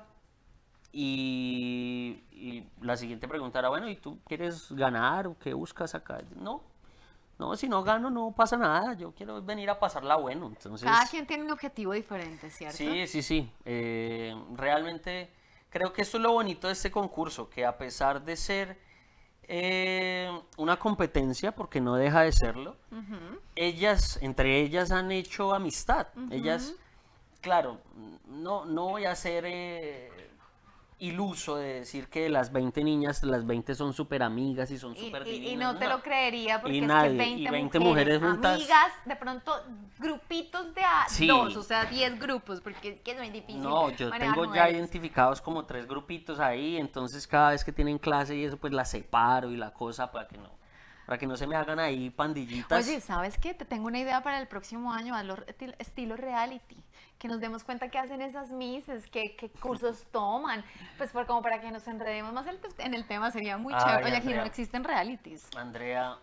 [SPEAKER 2] Y, y la siguiente pregunta era: bueno, ¿y tú quieres ganar o qué buscas acá? No, no, si no gano no pasa nada, yo quiero venir a pasarla bueno. Entonces,
[SPEAKER 1] Cada quien tiene un objetivo diferente, ¿cierto?
[SPEAKER 2] sí, sí, sí. Eh, realmente creo que esto es lo bonito de este concurso, que a pesar de ser eh, una competencia, porque no deja de serlo,
[SPEAKER 1] Ujú.
[SPEAKER 2] ellas, entre ellas han hecho amistad. Ellas, claro, no, no voy a ser eh, iluso de decir que las veinte niñas, las veinte son súper amigas y son
[SPEAKER 1] Y,
[SPEAKER 2] súper
[SPEAKER 1] y- y
[SPEAKER 2] divinas.
[SPEAKER 1] no te lo creería porque
[SPEAKER 2] Y
[SPEAKER 1] es
[SPEAKER 2] nadie,
[SPEAKER 1] que veinte,
[SPEAKER 2] y veinte
[SPEAKER 1] mujeres,
[SPEAKER 2] mujeres juntas.
[SPEAKER 1] amigas, de pronto grupitos de a
[SPEAKER 2] Sí.
[SPEAKER 1] dos, o sea, diez grupos, porque es que es muy difícil.
[SPEAKER 2] No, yo
[SPEAKER 1] manejar
[SPEAKER 2] tengo ya
[SPEAKER 1] mujeres.
[SPEAKER 2] identificados como tres grupitos ahí, entonces cada vez que tienen clase y eso, pues las separo y la cosa para que no, para que no se me hagan ahí pandillitas.
[SPEAKER 1] Oye, ¿sabes qué? Te tengo una idea para el próximo año, hazlo esti- estilo reality, que nos demos cuenta qué hacen esas misses, qué, qué cursos toman, pues por, como para que nos enredemos más el- en el tema, sería muy
[SPEAKER 2] Ay,
[SPEAKER 1] chévere. Oye, aquí
[SPEAKER 2] Andrea.
[SPEAKER 1] no existen realities.
[SPEAKER 2] Andrea,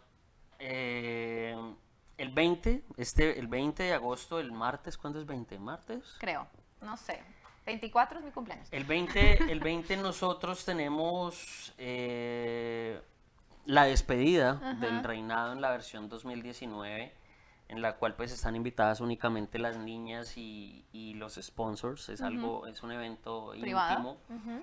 [SPEAKER 2] eh, el veinte, este, el veinte de agosto, el martes, ¿cuándo es veinte? ¿Martes?
[SPEAKER 1] Creo, no sé. veinticuatro es mi cumpleaños.
[SPEAKER 2] El veinte, el veinte nosotros tenemos eh, la despedida del reinado en la versión dos mil diecinueve, en la cual pues están invitadas únicamente las niñas y, y los sponsors. Es algo, es un evento
[SPEAKER 1] Privado.
[SPEAKER 2] íntimo.
[SPEAKER 1] Ujú.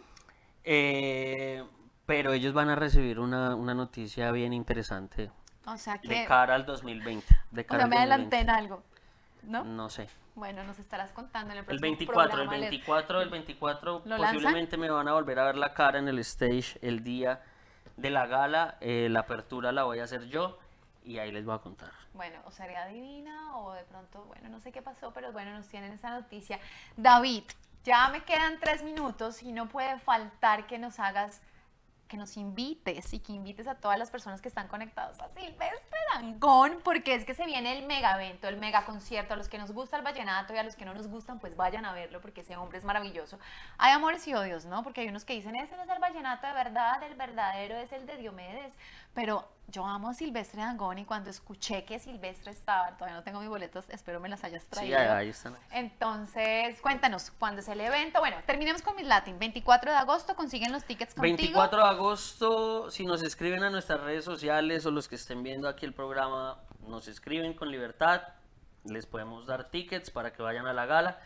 [SPEAKER 2] Eh, pero ellos van a recibir una, una noticia bien interesante
[SPEAKER 1] O sea
[SPEAKER 2] de
[SPEAKER 1] que,
[SPEAKER 2] cara al dos mil veinte. De
[SPEAKER 1] o
[SPEAKER 2] cara
[SPEAKER 1] sea,
[SPEAKER 2] al
[SPEAKER 1] me adelanté en
[SPEAKER 2] dos mil
[SPEAKER 1] algo, ¿no?
[SPEAKER 2] veinte. No sé.
[SPEAKER 1] Bueno, nos estarás contando en el
[SPEAKER 2] El
[SPEAKER 1] próximo
[SPEAKER 2] veinticuatro, el
[SPEAKER 1] programa. Le-
[SPEAKER 2] veinticuatro, el veinticuatro
[SPEAKER 1] ¿Lo lanzan?
[SPEAKER 2] posiblemente me van a volver a ver la cara en el stage el día de la gala. Eh, la apertura la voy a hacer yo y ahí les voy a contar.
[SPEAKER 1] Bueno, o sería divina o de pronto, bueno, no sé qué pasó, pero bueno, nos tienen esa noticia. David, ya me quedan tres minutos y no puede faltar que nos hagas, que nos invites y que invites a todas las personas que están conectados a Silvestre Dangond, porque es que se viene el mega evento, el mega concierto. A los que nos gusta el vallenato y a los que no nos gustan, pues vayan a verlo porque ese hombre es maravilloso. Hay amores y odios, ¿no? Porque hay unos que dicen, ese no es el vallenato de verdad, el verdadero es el de Diomedes, pero yo amo a Silvestre Dangond y cuando escuché que Silvestre estaba, todavía no tengo mis boletos, espero me las hayas traído.
[SPEAKER 2] Sí, ahí están.
[SPEAKER 1] Entonces, cuéntanos, ¿cuándo es el evento? Bueno, terminemos con Miss Latin. veinticuatro de agosto, consiguen los tickets contigo.
[SPEAKER 2] veinticuatro de agosto, si nos escriben a nuestras redes sociales o los que estén viendo aquí el programa, nos escriben con libertad, les podemos dar tickets para que vayan a la gala.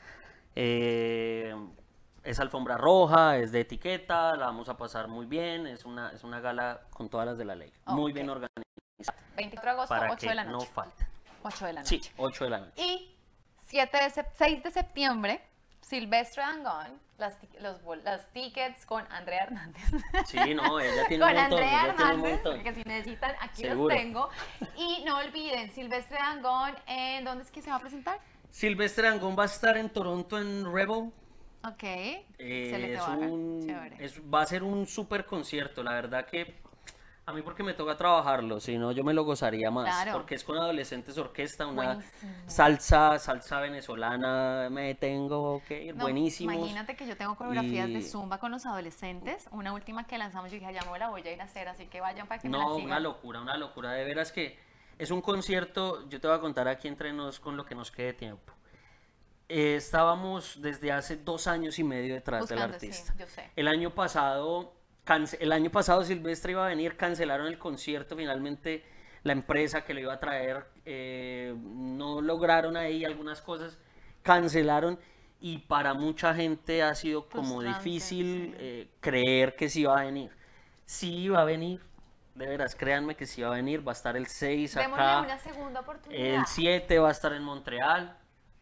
[SPEAKER 2] Eh, es alfombra roja, es de etiqueta, la vamos a pasar muy bien, es una, es una gala con todas las de la ley,
[SPEAKER 1] Okay.
[SPEAKER 2] muy bien organizada.
[SPEAKER 1] veinticuatro de agosto,
[SPEAKER 2] Para
[SPEAKER 1] ocho
[SPEAKER 2] que
[SPEAKER 1] de la
[SPEAKER 2] no
[SPEAKER 1] noche.
[SPEAKER 2] falte.
[SPEAKER 1] ocho de la noche.
[SPEAKER 2] Sí, ocho de la noche.
[SPEAKER 1] Y siete de sep- seis de septiembre, Silvestre Dangond, las, ti- los, bol- los tickets con Andrea Hernández.
[SPEAKER 2] Sí, no, ella tiene
[SPEAKER 1] Con
[SPEAKER 2] un montón,
[SPEAKER 1] Andrea
[SPEAKER 2] ella tiene un
[SPEAKER 1] Hernández,
[SPEAKER 2] montón.
[SPEAKER 1] porque si necesitan, aquí
[SPEAKER 2] Seguro.
[SPEAKER 1] los tengo. Y no olviden, Silvestre Dangond, ¿en dónde es que se va a presentar?
[SPEAKER 2] Silvestre Dangond va a estar en Toronto en Rebel.
[SPEAKER 1] Ok,
[SPEAKER 2] Eh,
[SPEAKER 1] se le
[SPEAKER 2] es
[SPEAKER 1] trabaja,
[SPEAKER 2] un-
[SPEAKER 1] chévere.
[SPEAKER 2] es- va a ser un súper concierto, la verdad que a mí porque me toca trabajarlo, si no yo me lo gozaría más,
[SPEAKER 1] Claro.
[SPEAKER 2] porque es con adolescentes orquesta, una
[SPEAKER 1] Buenísimo.
[SPEAKER 2] salsa, salsa venezolana, me tengo que ir,
[SPEAKER 1] No,
[SPEAKER 2] buenísimos.
[SPEAKER 1] Imagínate que yo tengo coreografías de
[SPEAKER 2] Y-
[SPEAKER 1] Zumba con los adolescentes. Una última que lanzamos, yo dije, ya me la voy a ir a hacer, así que vayan para que me la
[SPEAKER 2] No,
[SPEAKER 1] sigan.
[SPEAKER 2] una locura, una locura, de veras que es un concierto, yo te voy a contar aquí entre nos con lo que nos quede tiempo. Eh, estábamos desde hace dos años y medio detrás del
[SPEAKER 1] Buscando, sí,
[SPEAKER 2] artista.
[SPEAKER 1] yo sé.
[SPEAKER 2] El año pasado, cance- el año pasado Silvestre iba a venir, cancelaron el concierto, finalmente la empresa que lo iba a traer eh, no lograron ahí algunas cosas, cancelaron y para mucha gente ha sido como
[SPEAKER 1] Frustrante,
[SPEAKER 2] difícil
[SPEAKER 1] sí.
[SPEAKER 2] eh, creer que sí iba a venir. Sí iba a venir, de veras, créanme que sí va a venir, va a estar el seis
[SPEAKER 1] Démosle
[SPEAKER 2] acá,
[SPEAKER 1] una segunda oportunidad.
[SPEAKER 2] el siete va a estar en Montreal.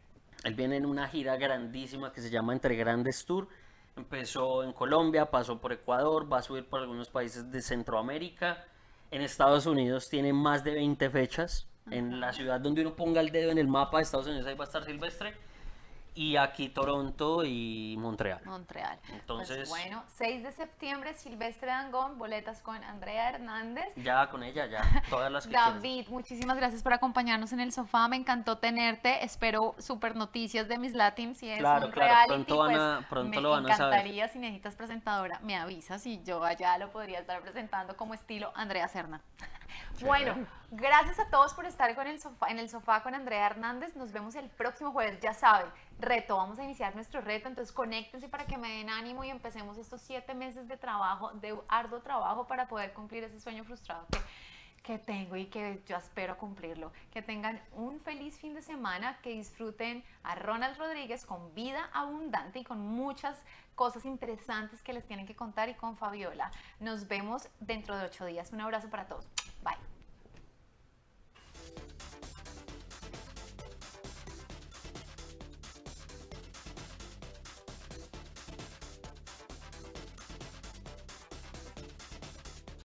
[SPEAKER 2] Él viene en una gira grandísima que se llama Entre Grandes Tour. Empezó en Colombia, pasó por Ecuador, va a subir por algunos países de Centroamérica. En Estados Unidos tiene más de veinte fechas. En la ciudad donde uno ponga el dedo en el mapa de Estados Unidos, ahí va a estar Silvestre. Y aquí Toronto y Montreal.
[SPEAKER 1] Montreal.
[SPEAKER 2] Entonces-
[SPEAKER 1] Pues bueno, seis de septiembre, Silvestre Dangond, boletas con Andrea Hernández.
[SPEAKER 2] Ya con ella, ya, todas las que quieras.
[SPEAKER 1] David, muchísimas gracias por acompañarnos en el sofá, me encantó tenerte, espero super noticias de Miss Latin, si es
[SPEAKER 2] Claro,
[SPEAKER 1] un
[SPEAKER 2] claro,
[SPEAKER 1] reality,
[SPEAKER 2] pronto van
[SPEAKER 1] pues
[SPEAKER 2] a- pronto
[SPEAKER 1] me
[SPEAKER 2] lo van a saber.
[SPEAKER 1] encantaría, si necesitas presentadora, me avisas y yo allá lo podría estar presentando como estilo Andrea Serna. Bueno, gracias a todos por estar con el sofá, en el sofá con Andrea Hernández, nos vemos el próximo jueves, ya saben, reto, vamos a iniciar nuestro reto, entonces conéctense para que me den ánimo y empecemos estos siete meses de trabajo, de arduo trabajo para poder cumplir ese sueño frustrado que que tengo y que yo espero cumplirlo. Que tengan un feliz fin de semana, que disfruten a Ronald Rodríguez con vida abundante y con muchas cosas interesantes que les tienen que contar y con Fabiola. Nos vemos dentro de ocho días. Un abrazo para todos. Bye.